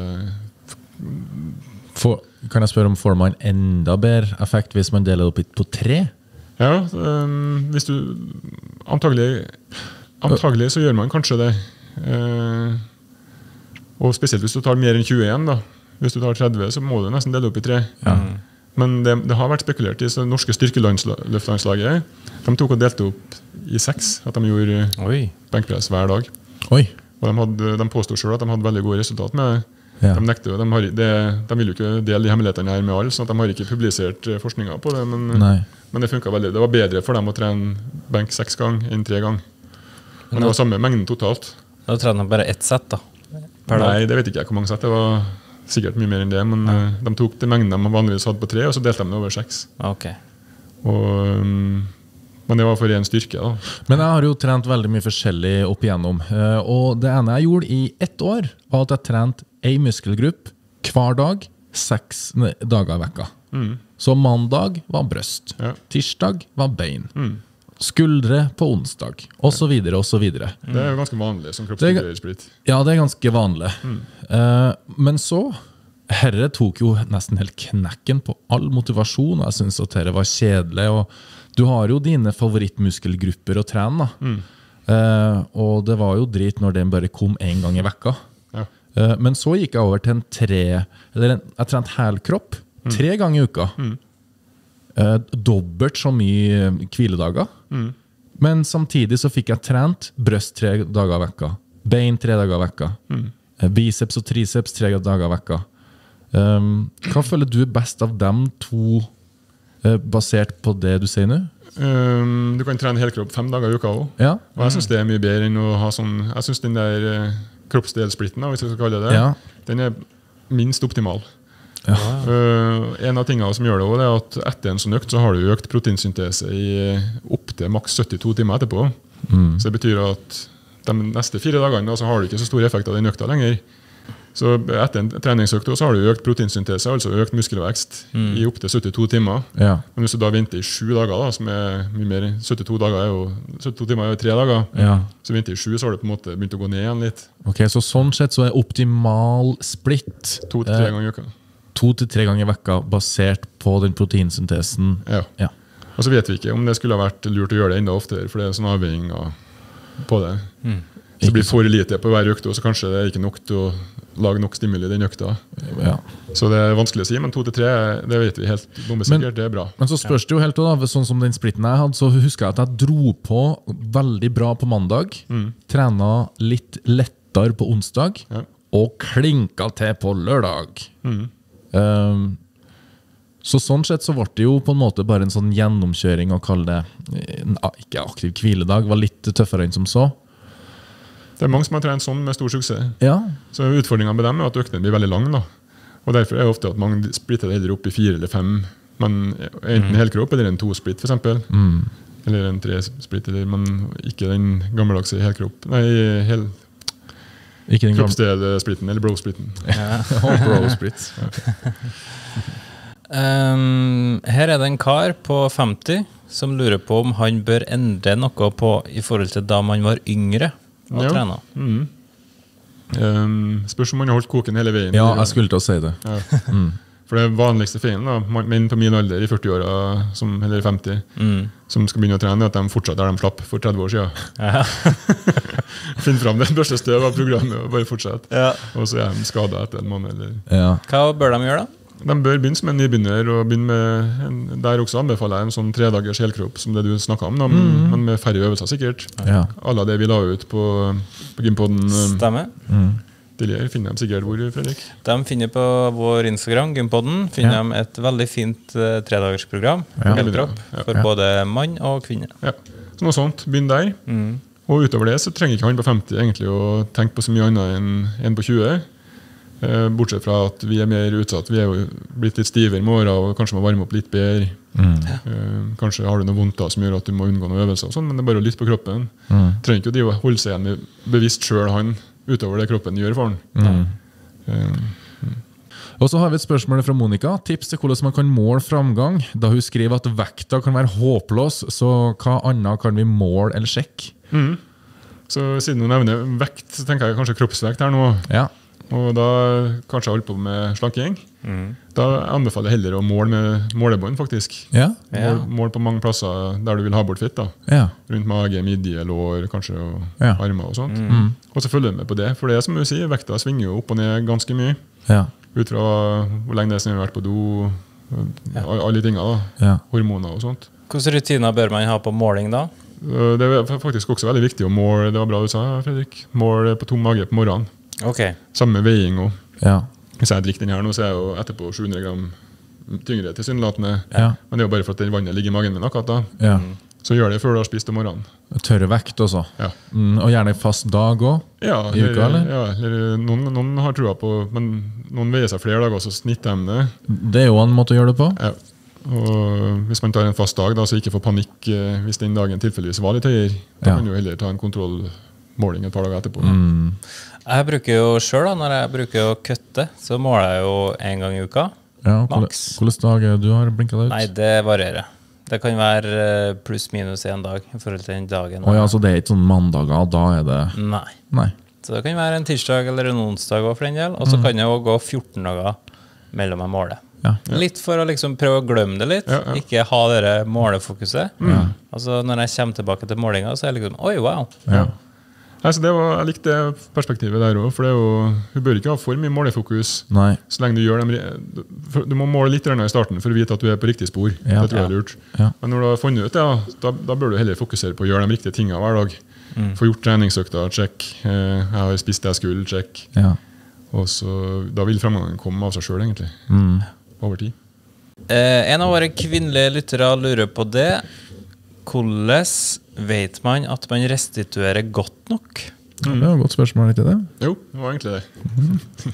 For, kan jeg spørre om får man enda bedre effekt hvis man deler det opp i- på tre? Ja, um, hvis du antagelig, antagelig så gjør man kanskje det. Uh, og spesielt hvis du tar mer enn tjue igjen da. Hvis du tar tretti, så må du nesten dele opp i tre. Men det, det har vært spekulert i, så det norske styrkeløftlandslaget, de tok og delte opp i seks, at de gjorde Oi. benkpress hver dag. Oi. Og de, hadde, de påstod selv at de hadde veldig gode resultat med det. Ja. De, nekter, jo- de, har, det, de vil jo ikke dele de hemmelighetene her med alle, så de har ikke publisert eh, forskninga på det. Men, Nei. men det funket veldig. Det var bedre for dem å trene benk seks ganger enn tre ganger. Men det var samme mengden totalt. Da trener jeg bare ett sett, da. Per dag. Nei, det vet ikke jeg hvor mange sett. Det var sikkert mye mer enn det. Men eh, de tok den mengden de vanligvis hadde på tre, og så delte de det over seks. Ok. Og, um, men det var for ren styrke. da. Men jeg har jo trent veldig mye forskjellig opp igjennom. Eh, Og det ene jeg gjorde i ett år, var at jeg trente ei muskelgruppe hver dag, seks ne- dager i vekka. Så mandag var brøst, Ja. tirsdag var bein, skuldre på onsdag, og så videre, og så videre. Det er jo ganske vanlig som Det er- kroppsbyggersplitt. Ja, det er ganske vanlig. Eh, men så, herre tok jo nesten helt knekken på all motivasjon, og jeg synes at dette var kjedelig, og du har jo dine favorittmuskelgrupper å trene, da. Eh, og det var jo drit når den bare kom en gang i vekka. Ja. Eh, Men så gikk jeg over til en tre, eller en, jeg trente helkropp tre ganger i uka. Eh, Dobbelt så mye hviledager. Men samtidig så fikk jeg trent brøst tre dager i vekka, bein tre dager i vekka, eh, biceps og triceps tre dager i vekka. Um, hva føler du er best av dem to, eh, basert på det du sier nå? Um, du kan trene helkropp fem dager i uka også. Ja. Og jeg synes det er mye bedre enn å ha sånn. Jeg synes den der eh, kroppsdelsplitten, da, hvis jeg skal kalle det det, Ja. den er minst optimal. Uh, en av tingene som gjør det også, det er at etter en sånn økt så har du økt proteinsyntese i opp til maks syttito timer etterpå. Så det betyr at de neste fire dagene da, så har du ikke så stor effekt av den økta lenger. Så etter en treningsøkt så har du økt proteinsyntese, altså økt muskelvekst i opp til syttito timer. Ja. Men hvis du da venter i sju dager, da, som er mye mer, syttito, dager er jo, syttito timer er jo tre dager, Ja. så venter i sju, så har du på en måte begynt å gå ned igjen litt. Ok, så sånn sett så er optimal splitt To til tre eh, ganger i uka. to til tre ganger i vekka basert på den proteinsyntesen. Ja. Ja. Og så vet vi ikke om det skulle ha vært lurt å gjøre det enda oftere, for det er sånn avveining av- på det. Så det blir for lite på hver økt, og så kanskje det er ikke nok til å lage nok stimuli i den økta. Ja. Så det er vanskelig å si, men to til tre, det vet vi helt bombesikkert, det er bra. Men så spørs det jo helt da, sånn som den splitten jeg hadde, så husker jeg at jeg dro på veldig bra på mandag, trena litt lettere på onsdag, Ja. og klinka til på lørdag. Um, så sånn sett så ble det jo på en måte bare en sånn gjennomkjøring å kalle det, en, ikke aktiv hviledag, var litt tøffere enn som så. Det er mange som har trent sånn med stor suksess. Ja, Så utfordringen med dem er at øktene blir veldig lang da. Og derfor er det ofte at mange splitter det heller opp i fire eller fem, men enten helkropp eller en to-splitt for eksempel. Eller en tre-splitt, eller, men ikke den gammeldagse helkropp. Nei, hel ikke den gamle kroppsdelsplitten, eller bro-splitten. oh, bro split. Um, her er det en kar på femti som lurer på om han bør endre noe på i forhold til da man var yngre og Ja. trena. Mm. Um, spørs om man har holdt koken hele veien. Ja, jeg skulle til å si det. Ja. For det vanligste feilen, da, menn på min alder i førti-åra, som- eller femti, Mm. som skal begynne å trene, er at de fortsatt er de slapp for tretti år siden. Ja. Finn fram den børste støv av programmet og bare fortsett. Ja. Og så er de skada etter en måned. Eller. Ja. Hva bør de gjøre da? De bør begynne som en nybegynner, og begynne med en, der også anbefaler jeg en sånn tredagers helkropp, som det du snakket om, da, men, men med færre øvelser sikkert. Ja. Alle det vi la ut på, på Gympodden um, Stemmer. tidligere, finner de sikkert hvor, Fredrik? De finner på vår Instagram, Gympodden, finner Ja. de et veldig fint uh, tredagersprogram Ja. på helkropp Ja. for Ja. både mann og kvinne. Ja, så noe sånt. Begynn der. Mm. Og utover det så trenger ikke han på femti egentlig å tenke på så mye annet enn en på tjue. Eh, bortsett fra at vi er mer utsatt. Vi er jo blitt litt stivere med åra og kanskje må varme opp litt bedre. Eh, kanskje har du noe vondt da som gjør at du må unngå noen øvelser, og sånn, men det er bare å lytte på kroppen. Trenger ikke å drive og holde seg igjen med bevisst sjøl han utover det kroppen gjør for han. Eh, Og så har vi et spørsmål fra Monica. Tips til hvordan man kan måle framgang. Da hun skriver at vekta kan være håpløs, så hva annet kan vi måle eller sjekke? så siden du nevner vekt, så tenker jeg kanskje kroppsvekt her nå. Ja. Og da kanskje holde på med slanking. Da anbefaler jeg heller å måle med målebånd, faktisk. Ja. Ja. Mål, mål på mange plasser der du vil ha bort fett. da. Ja. Rundt mage, midje, lår, kanskje, og Ja. armer og sånt. Og så følger du med på det, for det er som du sier, vekta svinger jo opp og ned ganske mye. Ja. Ut fra hvor lenge det er siden vi har vært på do, alle alle de tingene da. Ja. Hormoner og sånt. Hvilke rutiner bør man ha på måling da? Så det er faktisk også veldig viktig å måle, det var bra du sa, Fredrik, måle på tom mage på morgenen. Ok. Samme med veiing også. Ja. Hvis jeg drikker den her nå, så er jeg jo etterpå sju hundre gram tyngre til synlatende. Ja. Men det er jo bare for at den vannet ligger i magen min akkurat da. Ja. Så gjør det før du har spist om morgenen. Tørre vekt også. Ja. Mm, og gjerne fast dag også. Ja, I uka, eller? Ja, eller noen, noen har trua på, men noen veier seg flere dager, så snitter de det. Det er jo en måte å gjøre det på. Ja. Og hvis man tar en fast dag, da, så ikke får panikk eh, hvis den dagen tilfeldigvis var litt høyere, da Ja. kan du heller ta en kontrollmåling et par dager etterpå. Jeg bruker jo selv da, når jeg bruker å kutte, så måler jeg jo en gang i uka. Ja, hvordan, Maks. hvordan dag er det du har blinket det ut? Nei, det varierer. Det kan være pluss minus en dag i forhold til den dagen. Å ja, så det er ikke sånn mandager, da er det... Nei. Nei. Så det kan være en tirsdag eller en onsdag også for den del, og så kan det jo gå fjorten dager mellom jeg måler. Ja. Litt for å liksom prøve å glemme det litt, Ja, ja. ikke ha dere målefokuset. Altså når jeg kommer tilbake til målinga, så er jeg liksom, oi, wow. Ja. Nei, så det var, jeg likte det perspektivet der også, for det er jo, du bør ikke ha for mye målefokus. Nei. Så lenge du gjør dem, du må måle litt i starten for å vite at du er på riktig spor. Ja. Det tror jeg er lurt. Ja. Men når du har funnet ut det, ja, da, da bør du heller fokusere på å gjøre de riktige tingene hver dag. Mm. Få gjort treningsøkter, check. Jeg har spist det jeg skulle, check. Ja. Og så, da vil fremgangen komme av seg selv, egentlig. Mm. Over tid. Eh, en av våre kvinnelige lyttere lurer på det. Hvordan vet man at man restituerer godt nok? Mm. Det var et godt spørsmål, ikke det? Jo, det var egentlig det.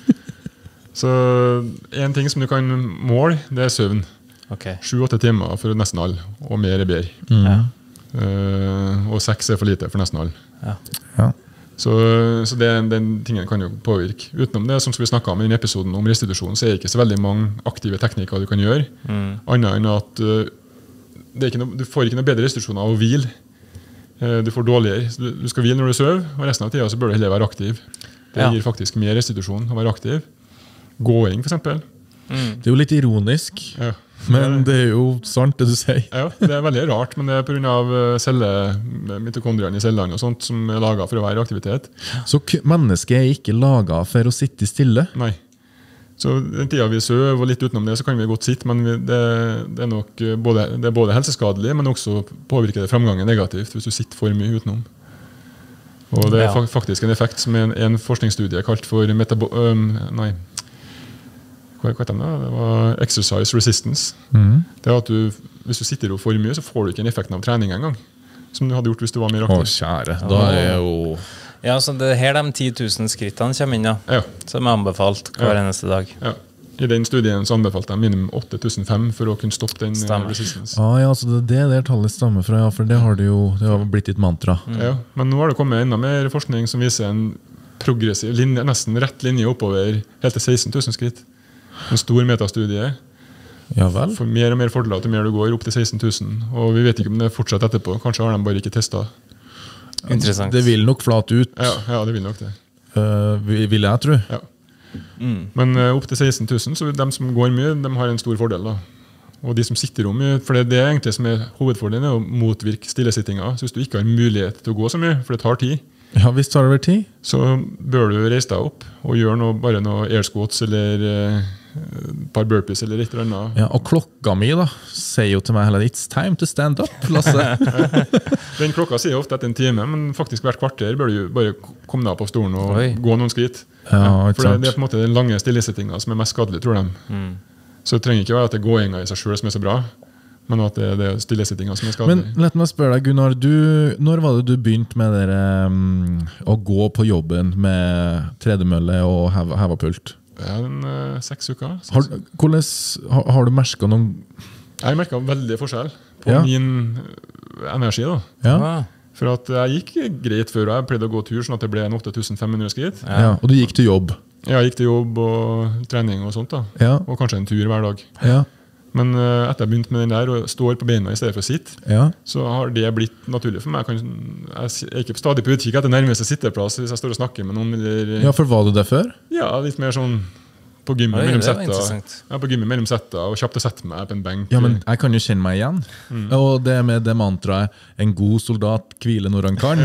Så en ting som du kan måle, det er søvn. Okay. Sju-åtte timer for nesten alle, og mer er bedre. Mm. Ja. Uh, og seks er for lite for nesten alle. Ja. Ja. Så, så det, den tingen kan jo påvirke. Utenom det, som vi snakket om i denne episoden om restitusjon, så er det ikke så veldig mange aktive teknikker du kan gjøre. Mm. Annet enn at uh, det er ikke noe, du får ikke noe bedre restitusjon av å hvile. Uh, du får dårligere. Du, du skal hvile når du sover, og resten av tiden så bør du heller være aktiv. Det Ja. gir faktisk mer restitusjon å være aktiv. Gåing, for eksempel. Mm. Det er jo litt ironisk, Ja. men det er jo sant det du sier. Ja, det er veldig rart, men det er på grunn av celle, mitokondriene i cellene og sånt som er laget for å være i aktivitet. Så k- mennesket er ikke laget for å sitte stille. Nei. Så den tida vi sover og litt utenom det, så kan vi godt sitte, men vi, det, det er nok både, det er både helseskadelig, men også påvirker det fremgangen negativt hvis du sitter for mye utenom. Og det er Ja. fa- faktisk en effekt som en, en forskningsstudie kalt for metabo... Um, nei, hva heter det? Det var exercise resistance. Mm. Det er at du, hvis du sitter for mye, så får du ikke en effekten av trening engang, som du hadde gjort hvis du var mer Å, aktiv. kjære. Da er jo Ja, så det er her de ti tusen skrittene kommer inn, ja. Ja, Som er anbefalt hver Ja. eneste dag. ja. I den studien så anbefalte de minimum åtte tusen fem for å kunne stoppe den eh, Stemmer. resistance. Ah, ja, så det er det der tallet stammer fra, ja, for det har det jo det har blitt et mantra. Ja, men nå har det kommet enda mer forskning som viser en progressiv linje, nesten rett linje oppover helt til seksten tusen skritt. En stor metastudie. Ja vel? For mer og mer fordeler til mer du går opp til seksten tusen. Og vi vet ikke om det fortsetter etterpå. Kanskje har de bare ikke testet. Interessant. Det vil nok flate ut, Ja, ja, det vil nok det. øh, vil vil jeg tro. Ja. Mm. Men uh, opp til seksten tusen, så de som går mye, de har en stor fordel. Da. Og de som sitter om mye, for det er det egentlig som er hovedfordelen, er å motvirke stillesittinga. Så hvis du ikke har mulighet til å gå så mye, for det tar tid, Ja, hvis det tar over tid. så bør du reise deg opp og gjøre noe, bare noe air squats eller uh, et par burpees eller et eller annet. Ja, og klokka mi da sier jo til meg hele It's time to stand up, Lasse. Den klokka sier ofte etter en time, men faktisk hvert kvarter bør du bare komme deg opp av stolen og Oi. gå noen skritt. Ja, ikke For det, sant. det er på en måte den lange stillesittinga som er mest skadelig, tror de. Mm. Så det trenger ikke være at det er gåinga i seg sjøl som er så bra, men at det er det stillesittinga som er skadelig. Men la meg spørre deg, Gunnar, du, når var det du begynte med dere, um, å gå på jobben med tredemølle og heva, heva pult? Det er en uh, seks uker. Seks Har, uker. hvordan, har, har du merket noen... Jeg merka veldig forskjell på Ja. min uh, energi. da. Ja? Ah. For at jeg gikk greit før, og jeg pleide å gå tur sånn at det ble en åtte tusen fem hundre skritt. Ja. Og du gikk til jobb? Jeg gikk til jobb og trening og sånt, da. Ja. Og kanskje en tur hver dag. Ja. Men uh, etter jeg begynte med den der og står på beina i stedet for å sitte, Ja. så har det blitt naturlig for meg. Jeg, kan, jeg er ikke stadig på utkikk etter nærmeste sitteplass hvis jeg står og snakker med noen. Eller, Ja, for var du det før? ja, litt mer sånn på gymmet Oi, mellom det var setta. interessant. Ja, på gymmet mellom setta og kjapt å sette meg på en benk. Ja, men jeg kan jo kjenne meg igjen. Mm. Og det med det mantraet, en god soldat hviler når han kan.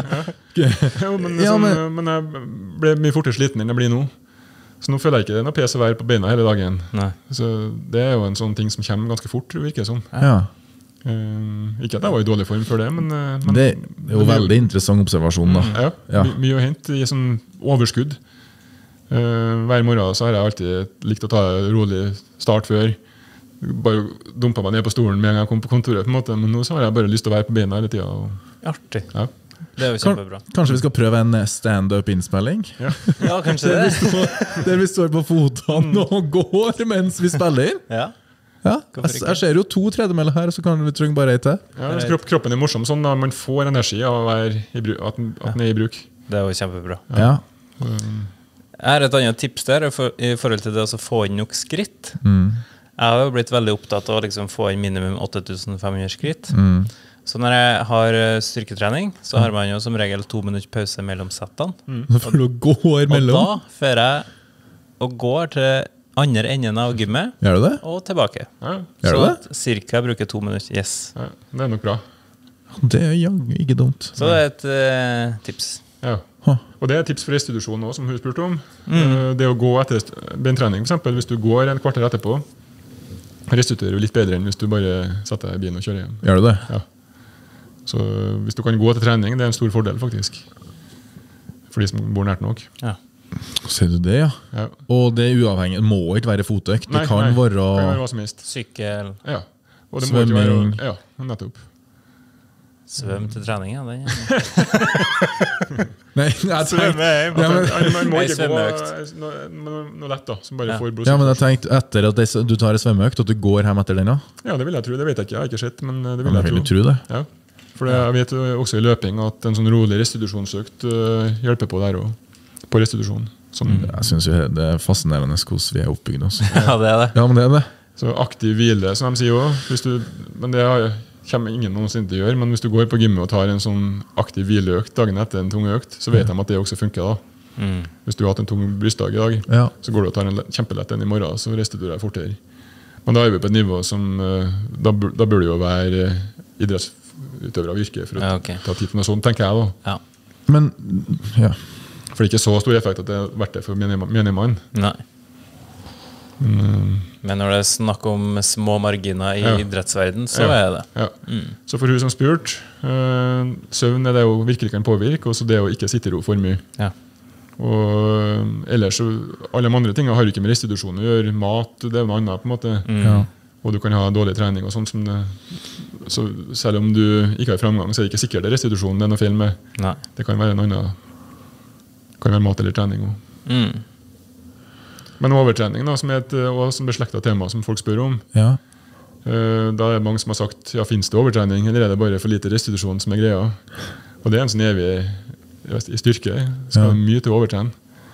jo, men, Ja, sånn, men- men jeg ble mye fortere sliten enn jeg blir nå. Så nå føler jeg ikke det er noe pes å være på beina hele dagen. Nei. Så det er jo en sånn ting som kommer ganske fort, virker det som. Ja. Eh, ikke at jeg var i dårlig form før det, men, eh, men Det er jo veldig interessant observasjon da. Ja, Ja. My, mye å hente i sånn overskudd. Eh, hver morgen så har jeg alltid likt å ta en rolig start før. Bare dumpa meg ned på stolen med en gang jeg kom på kontoret, på en måte. Men nå så har jeg bare lyst til å være på beina hele tida. og- Artig. Ja. Det er jo Kan, kjempebra. kanskje vi skal prøve en stand-up-innspilling? Ja, kanskje det. Der vi står på fotene og går mens vi spiller. Ja. Ja, Hvorfor jeg, ikke? jeg ser jo to tredemøller her, så kan vi trenge bare ei til. Ja, så kropp, kroppen er morsom sånn da man får energi av å være i bruk, at, den- at den er i bruk. Det er jo kjempebra. Ja. Jeg har et annet tips der i for- i forhold til det å få inn nok skritt. Mm. Jeg har jo blitt veldig opptatt av å liksom få inn minimum åtte tusen fem hundre skritt. Mm. Så når jeg har eh, styrketrening, så har man jo som regel to minutter pause mellom settene. Nå får du gå Og imellom. da fører jeg og går til andre enden av gymmet Gjør du det? og tilbake. Ja, Gjør Så du det? at cirka jeg bruker to minutter. Yes. ja, det er nok bra. Det er jaggu ikke dumt. Så det er et uh, tips. Ja. Huh. Og det er et tips for restitusjon også, som hun spurte om. Mm. Det å gå etter bentrening, for eksempel, hvis du går en kvarter etterpå, restituerer jo litt bedre enn hvis du bare setter deg i bilen og kjører hjem. Gjør du det? Ja. Så hvis du kan gå til trening, det er en stor fordel faktisk. For de som bor nært nok. Ja. Ser du det, ja? Ja. Og det er uavhengig, det må ikke være fotøkt. Det Nei, kan nei, være... det kan være hva som helst. Sykkel, Ja. Og det må ikke være, Svømming. ja, nettopp. svøm til trening, ja. Det, Nei, jeg tenkte... Svømme hjem. Ja, men, Man, man må Nei, ikke gå svømmeøkt. noe, noe, noe lett da, som bare Ja. får ja, men jeg blodsirkulasjon. tenkte etter at det- du tar en svømmeøkt, at du går hjem etter den da? Ja, det vil jeg tro. Det vet jeg ikke, jeg har ikke sett, men det Ja, vil men jeg vil tro. du tro det? Ja. For det, jeg vet jo også i løping at en sånn rolig restitusjonsøkt øh, hjelper på der også, på restitusjon. Sånn, Jeg synes jo det er fascinerende hvordan vi er oppbygd også. ja, det er det. Ja, men det er det. Så aktiv hvile, som de sier også. Men det har- kommer ingen noensinne til å gjøre. Men hvis du går på gymmet og tar en sånn aktiv hvileøkt dagen etter en tung økt, så vet de at det også funker da. Mm. Hvis du har hatt en tung brystdag i dag, Ja. så går du og tar en le- kjempelett en i morgen, så restituerer du deg fortere. Men da er vi på et nivå som øh, Da, bur- da bør du jo være øh, idrettsutøver av yrke for å Ja, ok. ta tid til noe sånt, tenker jeg da. Ja. Men, ja. For det er ikke så stor effekt at det er verdt det for menig menig mann. Nei. Men når det er snakk om små marginer i Ja. idrettsverden, så Ja. er det. Ja. Så for hun som spurte, øh, søvn er det jo virkelig kan påvirke, og så det å ikke sitte i ro for mye. Ja. Og øh, ellers så, alle de andre tingene har jo ikke med restitusjon å gjøre. Mat, det er jo noe annet på en måte. Ja. Og du kan ha dårlig trening og sånt som det. Så selv om du ikke har framgang, så er det ikke sikkert det er restitusjon det er noe feil med. Nei. Det kan være en annen, kan være mat eller trening også. Mm. Men overtrening da, som er et øh, og som beslektet tema som folk spør om, Ja. øh, da er det mange som har sagt, ja, finnes det overtrening, eller er det bare for lite restitusjon som er greia? Og det er en sånn evig jeg vet, i styrke. Det skal Ja. mye til å overtrene.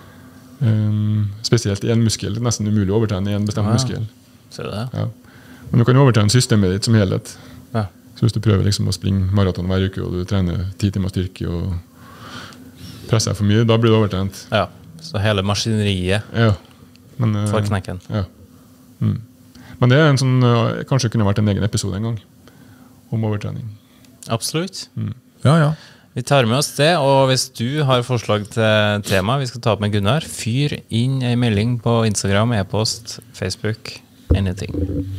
Um, spesielt i en muskel. Det er nesten umulig å overtrene i en bestemt Ah, ja. muskel. Ser du det? Ja. Men du kan overtrene systemet ditt som helhet. Ja. Så hvis du prøver liksom å springe maraton hver uke, og du trener ti timer styrke og presser deg for mye, da blir du overtrent. Ja. Så hele maskineriet Ja. Men, øh, får knekken. ja. Mm. Men det er en sånn, øh, kanskje kunne vært en egen episode en gang om overtrening. Absolutt. Ja, ja. Vi tar med oss det, og hvis du har forslag til tema vi skal ta opp med Gunnar, fyr inn en melding på Instagram, e-post, Facebook, anything.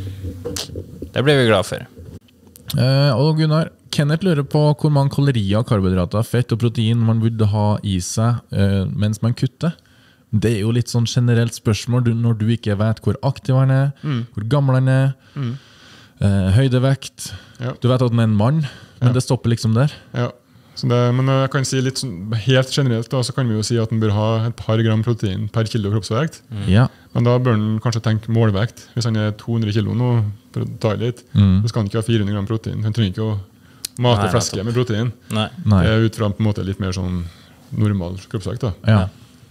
Det blir vi glad for. Eh, og Gunnar, Kenneth lurer på hvor mange kalorier, karbohydrater, fett og protein man burde ha i seg eh, mens man kutter. Det er jo litt sånn generelt spørsmål du, når du ikke vet hvor aktiv han er, hvor gammel han er, eh, høydevekt. Ja. Du vet at han er en mann, men Ja. det stopper liksom der. Ja. Så det, men jeg kan si litt sånn, helt generelt da, så kan vi jo si at den bør ha et par gram protein per kilo kroppsvekt. Ja. Men da bør den kanskje tenke målvekt. Hvis han er to hundre kilo nå, for å ta i litt, Mm. så skal han ikke ha fire hundre gram protein. Han trenger ikke å mate Nei, fleske med protein. Nei. Nei. Det er ut fra på en måte litt mer sånn normal kroppsvekt da. Ja.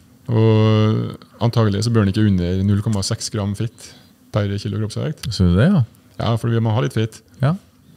Og antagelig så bør den ikke under null komma seks gram fett per kilo kroppsvekt. Så det, ja. Ja, for vi må ha litt fett. ja.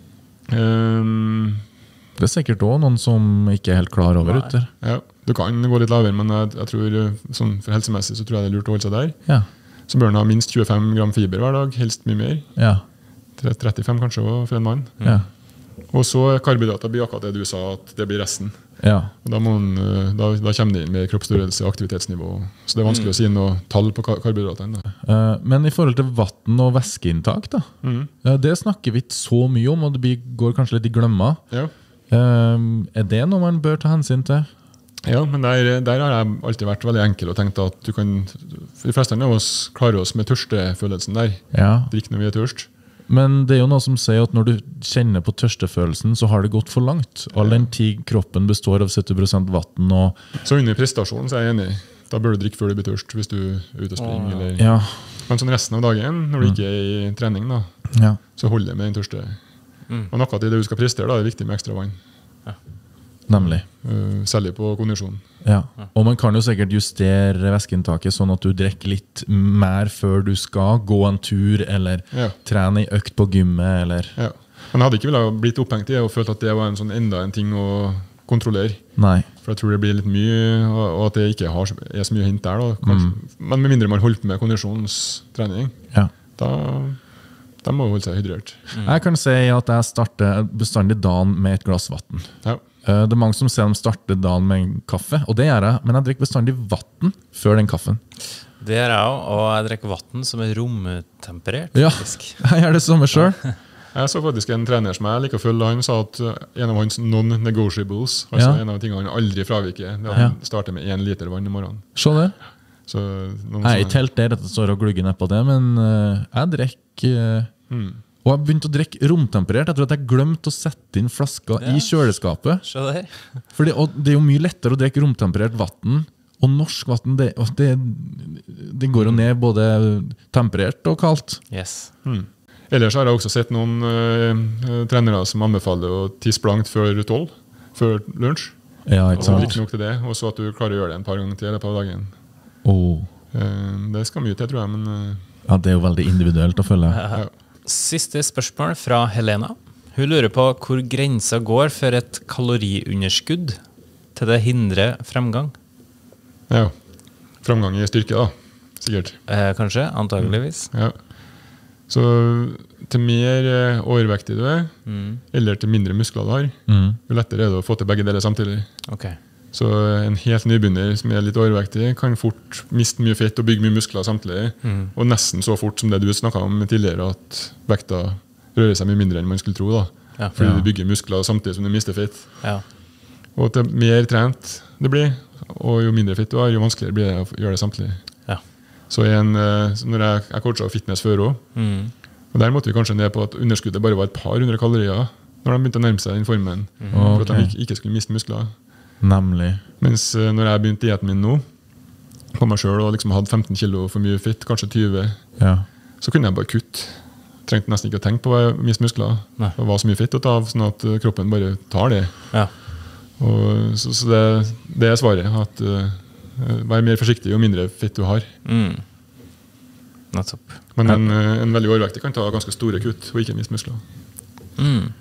Um, Det er sikkert også noen som ikke er helt klar over Nei. ute. ja, du kan gå litt lavere, men jeg, jeg tror sånn for helsemessig så tror jeg det er lurt å holde seg der. Ja. Så bør den ha minst tjuefem gram fiber hver dag, helst mye mer. Ja. trettifem kanskje også for en mann. Ja. Og så karbohydrater blir akkurat det du sa, at det blir resten. Ja. Og da, må den, øh, da, da kommer det inn med kroppsstørrelse og aktivitetsnivå. Så det er vanskelig å si noe tall på kar- karbohydratene. da. Eh, Men i forhold til vann og væskeinntak da, eh, det snakker vi ikke så mye om, og det blir- går kanskje litt i glemma. Ja. Eh, Er det noe man bør ta hensyn til? Ja, men der, der har jeg alltid vært veldig enkel og tenkt at du kan, for de fleste av oss klarer oss med tørstefølelsen der. Ja. Drikk når vi er tørst. Men det er jo noe som sier at når du kjenner på tørstefølelsen, så har det gått for langt. All den tid kroppen består av sytti prosent vann og... Så under prestasjonen så er jeg enig. Da bør du drikke før du blir tørst hvis du er ute og springer. Eller. Ja. Men sånn resten av dagen, når du ikke er i trening, da, Ja. så holder det med den tørste. Og noe til det du skal prestere, da er det viktig med ekstra vann. Nemlig. Uh, særlig på kondisjon. Ja. Og man kan jo sikkert justere væskeinntaket sånn at du drikker litt mer før du skal gå en tur, eller Ja. trene i økt på gymmet, eller... Ja. Men jeg hadde ikke villet blitt opphengt i det og følt at det var en sånn enda en ting å kontrollere. Nei. For jeg tror det blir litt mye, og og at det ikke har, så- er så mye hint der. Da, kanskje. Men med mindre man holder på med kondisjonstrening, Ja. da, De må holde seg hydrert. Jeg kan si at jeg starter bestandig dagen med et glass vatten. Ja. Eh, Det er mange som sier de starter dagen med en kaffe, og det gjør jeg, men jeg drikker bestandig vatten før den kaffen. Det gjør jeg også, og jeg drikker vatten som er romtemperert. Ja, faktisk. jeg gjør det samme selv. Jeg så faktisk en trener som jeg liker å følge. Han sa at en av hans non-negotiables, altså Ja. en av tingene han aldri fraviker, det er at Ja. han starter med én liter vann i morgenen. Se der. Så noen Jeg er sånne- ikke helt der at det står og glugger ned på det, men eh, jeg drikker eh, Mm. Og jeg begynte å drikke romtemperert. Jeg tror at jeg glemte å sette inn flasker Ja. i kjøleskapet. Se der. Fordi, og det er jo mye lettere å drikke romtemperert vann. Og norsk vann, det, og det, det går jo ned både temperert og kaldt. Yes. Mm. Ellers har jeg også sett noen uh, trenere som anbefaler å tisse blankt før tolv, før lunsj. Ja, ikke Og sant? ikke nok til det, og så at du klarer å gjøre det en par ganger til i løpet av dagen. Oh. Uh, det skal mye til, tror jeg, men uh, Ja, det er jo veldig individuelt å følge. ja. Siste spørsmål fra Helena. Hun lurer på hvor grensa går for et kaloriunderskudd til det hindrer fremgang. ja. Framgang i styrke, da. Sikkert. Eh, kanskje, antageligvis. Ja. Så til mer eh, overvektig du er, Mm. eller til mindre muskler du har, Mm. jo lettere er det å få til begge deler samtidig. Ok. Så en helt nybegynner som er litt overvektig, kan fort miste mye fett og bygge mye muskler samtidig. Mm. Og nesten så fort som det du snakket om tidligere, at vekta rører seg mye mindre enn man skulle tro. da. Ja. Fordi Ja. du bygger muskler samtidig som du mister fett. Ja. Og til mer trent det blir, og jo mindre fett du har, jo vanskeligere blir det å gjøre det samtidig. Ja. Så en, eh, så når jeg, jeg coachet fitness før også, Mm. og der måtte vi kanskje ned på at underskuddet bare var et par hundre kalorier når de begynte å nærme seg den formen, for at de Ok. ikke, ikke skulle miste muskler. Nemlig. Mens eh, når jeg begynte dietten min nå, på meg selv og liksom hadde femten kilo for mye fett, kanskje tyve, Ja. så kunne jeg bare kutte. Trengte nesten ikke å tenke på å miste muskler. Nei. Det var så mye fett å ta av, sånn at eh, kroppen bare tar det. Ja. Og, så så det, det er svaret. At uh, Vær mer forsiktig jo mindre fett du har. Mm. Nettopp. Men en, eh, en veldig overvektig kan ta ganske store kutt og ikke miste muskler. Mm.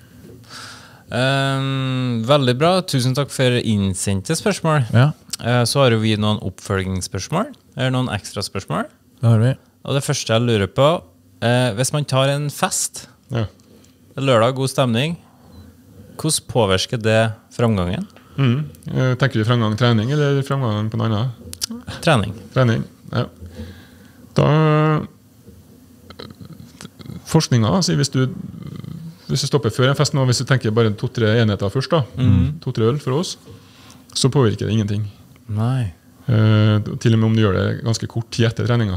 Ehm, veldig bra. Tusen takk for innsendte spørsmål. Ja, Eh, så har jo vi noen oppfølgingsspørsmål. Eller noen ekstra spørsmål. det har vi. Og det første jeg lurer på, eh, hvis man tar en fest, Ja. det er lørdag, god stemning, hvordan påvirker det framgangen? Mm. Eh, Tenker du framgang trening eller framgang på noe annet? Trening. Trening, ja. Da Forskninga sier hvis du hvis du stopper før en fest nå, hvis du tenker bare to-tre enheter først, da, to-tre øl for oss, så påvirker det ingenting. Nei. Eh, til og med om du gjør det ganske kort tid etter treninga.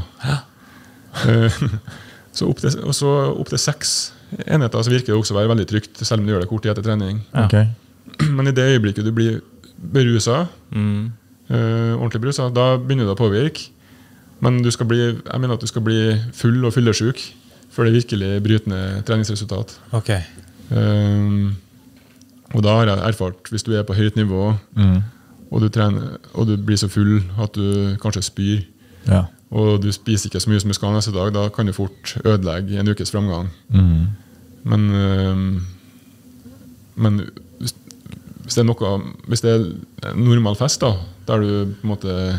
Eh, så opp til, og så opp til seks enheter så virker det også å være veldig trygt, selv om du gjør det kort tid etter trening. Ja. Ok. Men i det øyeblikket du blir berusa, Mm. eh, ordentlig berusa, da begynner det å påvirke. Men du skal bli, jeg mener at du skal bli full og fyllesyk før det virkelig bryter ned treningsresultat. Ok. Um, og da har jeg erfart, hvis du er på høyt nivå, Mm. og du trener, og du blir så full at du kanskje spyr, Ja. og du spiser ikke så mye som du skal neste dag, da kan du fort ødelegge en ukes framgang. Mm. Men, um, men hvis, hvis det er noe, hvis det er en normal fest, da, der du på en måte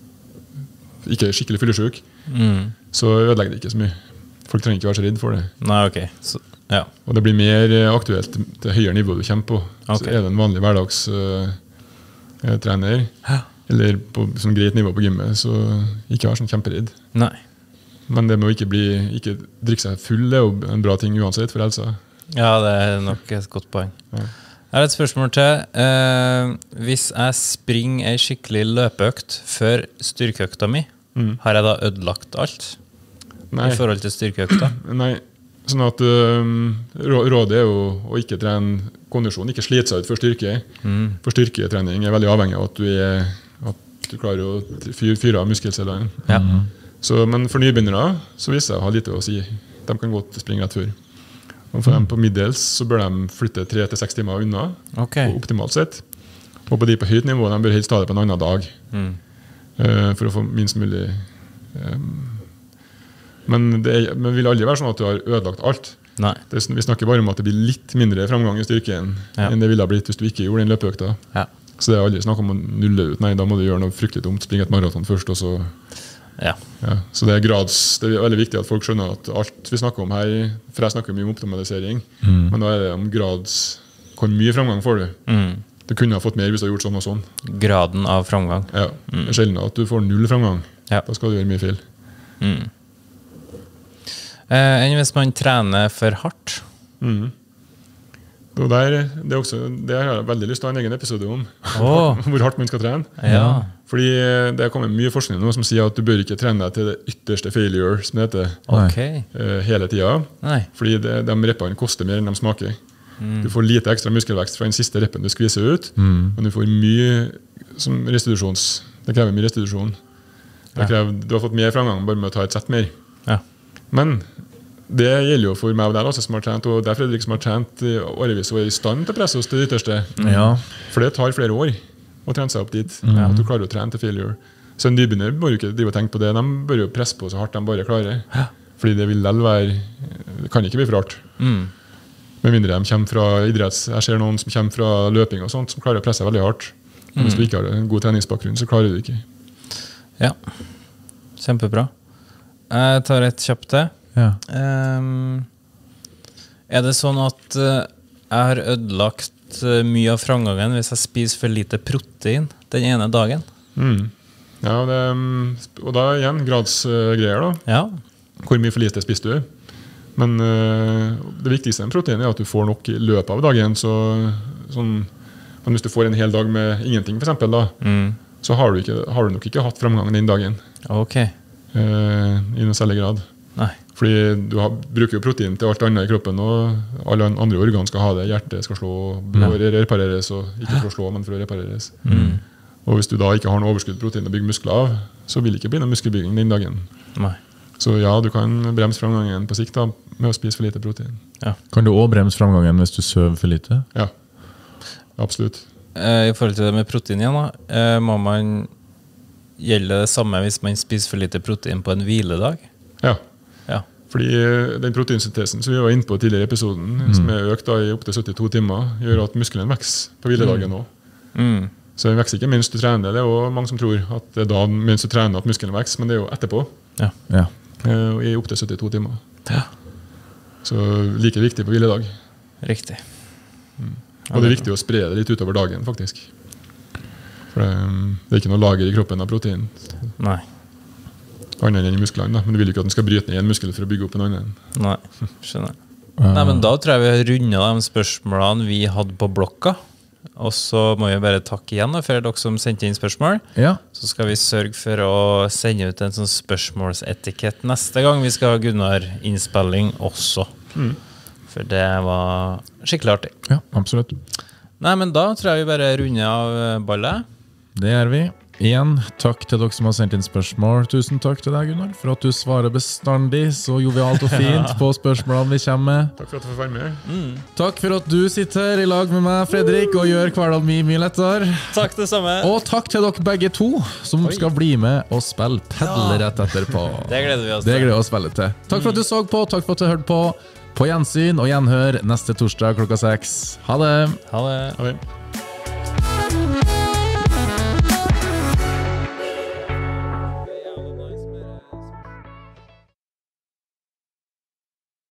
ikke er skikkelig fyllesyk, Mm. så ødelegger det ikke så mye. Folk trenger ikke være så redd for det. Nei, ok. Så, ja. Og det blir mer eh, aktuelt til høyere nivå du kommer på. Ok. Så er det en vanlig hverdagstrener, uh, trener, eller på sånn greit nivå på gymmet, så ikke vær sånn kjemperedd. Nei. Men det med å ikke, bli, ikke drikke seg full, det er jo en bra ting uansett for helsa. Ja, det er nok et godt poeng. Ja. Jeg har et spørsmål til. Eh, hvis jeg springer ei skikkelig løpeøkt før styrkeøkta mi, Mm. har jeg da ødelagt alt Nei, i forhold til styrkeøkta? nei, sånn at um, rå- rådet er jo å ikke trene kondisjon, ikke slite seg ut for styrke. Mm. For styrketrening er veldig avhengig av at du, er, at du klarer å fyre, fyre av muskelcellene. Ja. Så, men for nybegynnere så viser det å ha lite å si. De kan godt springe rett før. Og for dem på middels så bør de flytte tre til seks timer unna, Ok. på optimalt sett. Og på de på høyt nivå, de bør helst ta det på en annen dag, Mm. eh, for å få minst mulig eh, men det er, men vil aldri være sånn at du har ødelagt alt. Nei. Det, er sånn- vi snakker bare om at det blir litt mindre framgang i styrken Ja. enn det ville ha blitt hvis du ikke gjorde den løpeøkta. Ja. Så det er aldri snakk om å nulle ut. Nei, da må du gjøre noe fryktelig dumt. Springe et maraton først, og så Ja. Ja, så det er grads, det er veldig viktig at folk skjønner at alt vi snakker om her, for jeg snakker mye om optimalisering, mm. men da er det om grads, hvor mye framgang får du? Mm. Du kunne ha fått mer hvis du har gjort sånn og sånn. Graden av framgang. Ja, mm. det er sjelden at du får null framgang. Ja. Da skal du gjøre mye feil. Mm. Eh, enn hvis man trener for hardt? Mm. Og der, det, er også, det har jeg veldig lyst til å ha en egen episode om. Oh. Hvor hardt man skal trene. Ja. Fordi det er kommet mye forskning nå som sier at du bør ikke trene deg til det ytterste failure, som det heter, okay. hele tiden. Nei. Fordi det, de reppene koster mer enn de smaker. Mm. Du får lite ekstra muskelvekst fra den siste reppen du skviser ut, mm. men du får mye som restitusjons. Det krever mye restitusjon. Det krever, du har fått mer framgang bare med å ta et sett mer. Ja. Men det gjelder jo for meg og deg også, som har trent, og det er Fredrik som har trent i årevis og er i stand til å presse oss til det ytterste. Ja. For det tar flere år å trene seg opp dit, mm. at du klarer å trene til failure. Så en nybegynner bør jo ikke drive og tenke på det, de bør jo presse på så hardt de bare klarer. Ja. Fordi det vil vel være, det kan ikke bli for hardt. Mm. Med mindre de kommer fra idretts, jeg ser noen som kommer fra løping og sånt, som klarer å presse veldig hardt. Men hvis du ikke har en god treningsbakgrunn, så klarer du det ikke. Ja, kjempebra. Jeg tar et kjapt til. Ja. Um, er det sånn at uh, jeg har ødelagt uh, mye av framgangen hvis jeg spiser for lite protein den ene dagen? Mm. Ja, det, og da igjen gradsgreier da. Ja. Hvor mye for lite spiser du? Men uh, det viktigste med protein er at du får nok i løpet av dagen. Så, sånn, men hvis du får en hel dag med ingenting, for eksempel, da, mm. så har du, ikke, har du nok ikke hatt framgang den dagen. Ok. Uh, I noen særlig grad. Nei. Fordi du har, bruker jo protein til alt annet i kroppen, og alle andre organ skal ha det. Hjertet skal slå, blod ja. repareres, og ikke for å slå, men for å repareres. Mm. Og hvis du da ikke har noe overskudd protein å bygge muskler av, så vil det ikke bli noe muskelbygging den dagen. Nei. Så ja, du kan bremse framgangen på sikt da, med å spise for lite protein. Ja. Kan du også bremse framgangen hvis du søver for lite? Ja, absolutt. Eh, I forhold til det med protein igjen, da, eh, må man gjelde det samme hvis man spiser for lite protein på en hviledag? Ja. Ja. Fordi den proteinsyntesen som vi var inne på tidligere i episoden, mm. som er økt da i opp til syttito timer, gjør at muskelen vokser på hviledagen også. Mm. Så den vokser ikke mens du trener. Det er jo mange som tror at det er da mens du trener at muskelen vokser, men det er jo etterpå. Ja. Ja. I opp til syttito timer. Ja. Så like viktig på hviledag. Riktig. Mm. Og det er viktig å spre det litt utover dagen, faktisk. For det, det er ikke noe lager i kroppen av protein. Nei. Annet enn i musklene, da. Men du vil jo ikke at den skal bryte ned i en muskel for å bygge opp en annen. Nei, skjønner. Nei, men da tror jeg vi har rundet de spørsmålene vi hadde på blokka. Og så må vi bare takke igjen da, for dere som sendte inn spørsmål. Ja. Så skal vi sørge for å sende ut en sånn spørsmålsetikett neste gang vi skal ha Gunnar-innspilling også. Mm. For det var skikkelig artig. Ja, absolutt. Nei, men da tror jeg vi bare runder av ballet. Det gjør vi. Igjen, takk til dere som har sendt inn spørsmål. Tusen takk til deg, Gunnar, for at du svarer bestandig så jovialt og fint på spørsmålene vi kommer med. Takk for at du får være med. Mm. Takk for at du sitter her i lag med meg, Fredrik, og gjør hverdagen mye, mye lettere. Takk det samme. Og takk til dere begge to, som Oi. skal bli med og spille pedle rett etterpå. Det gleder vi oss til. Det gleder vi oss veldig til. Takk for at du så på, takk for at du hørte på. På gjensyn og gjenhør neste torsdag klokka seks. Ha det! Ha det! Ha det.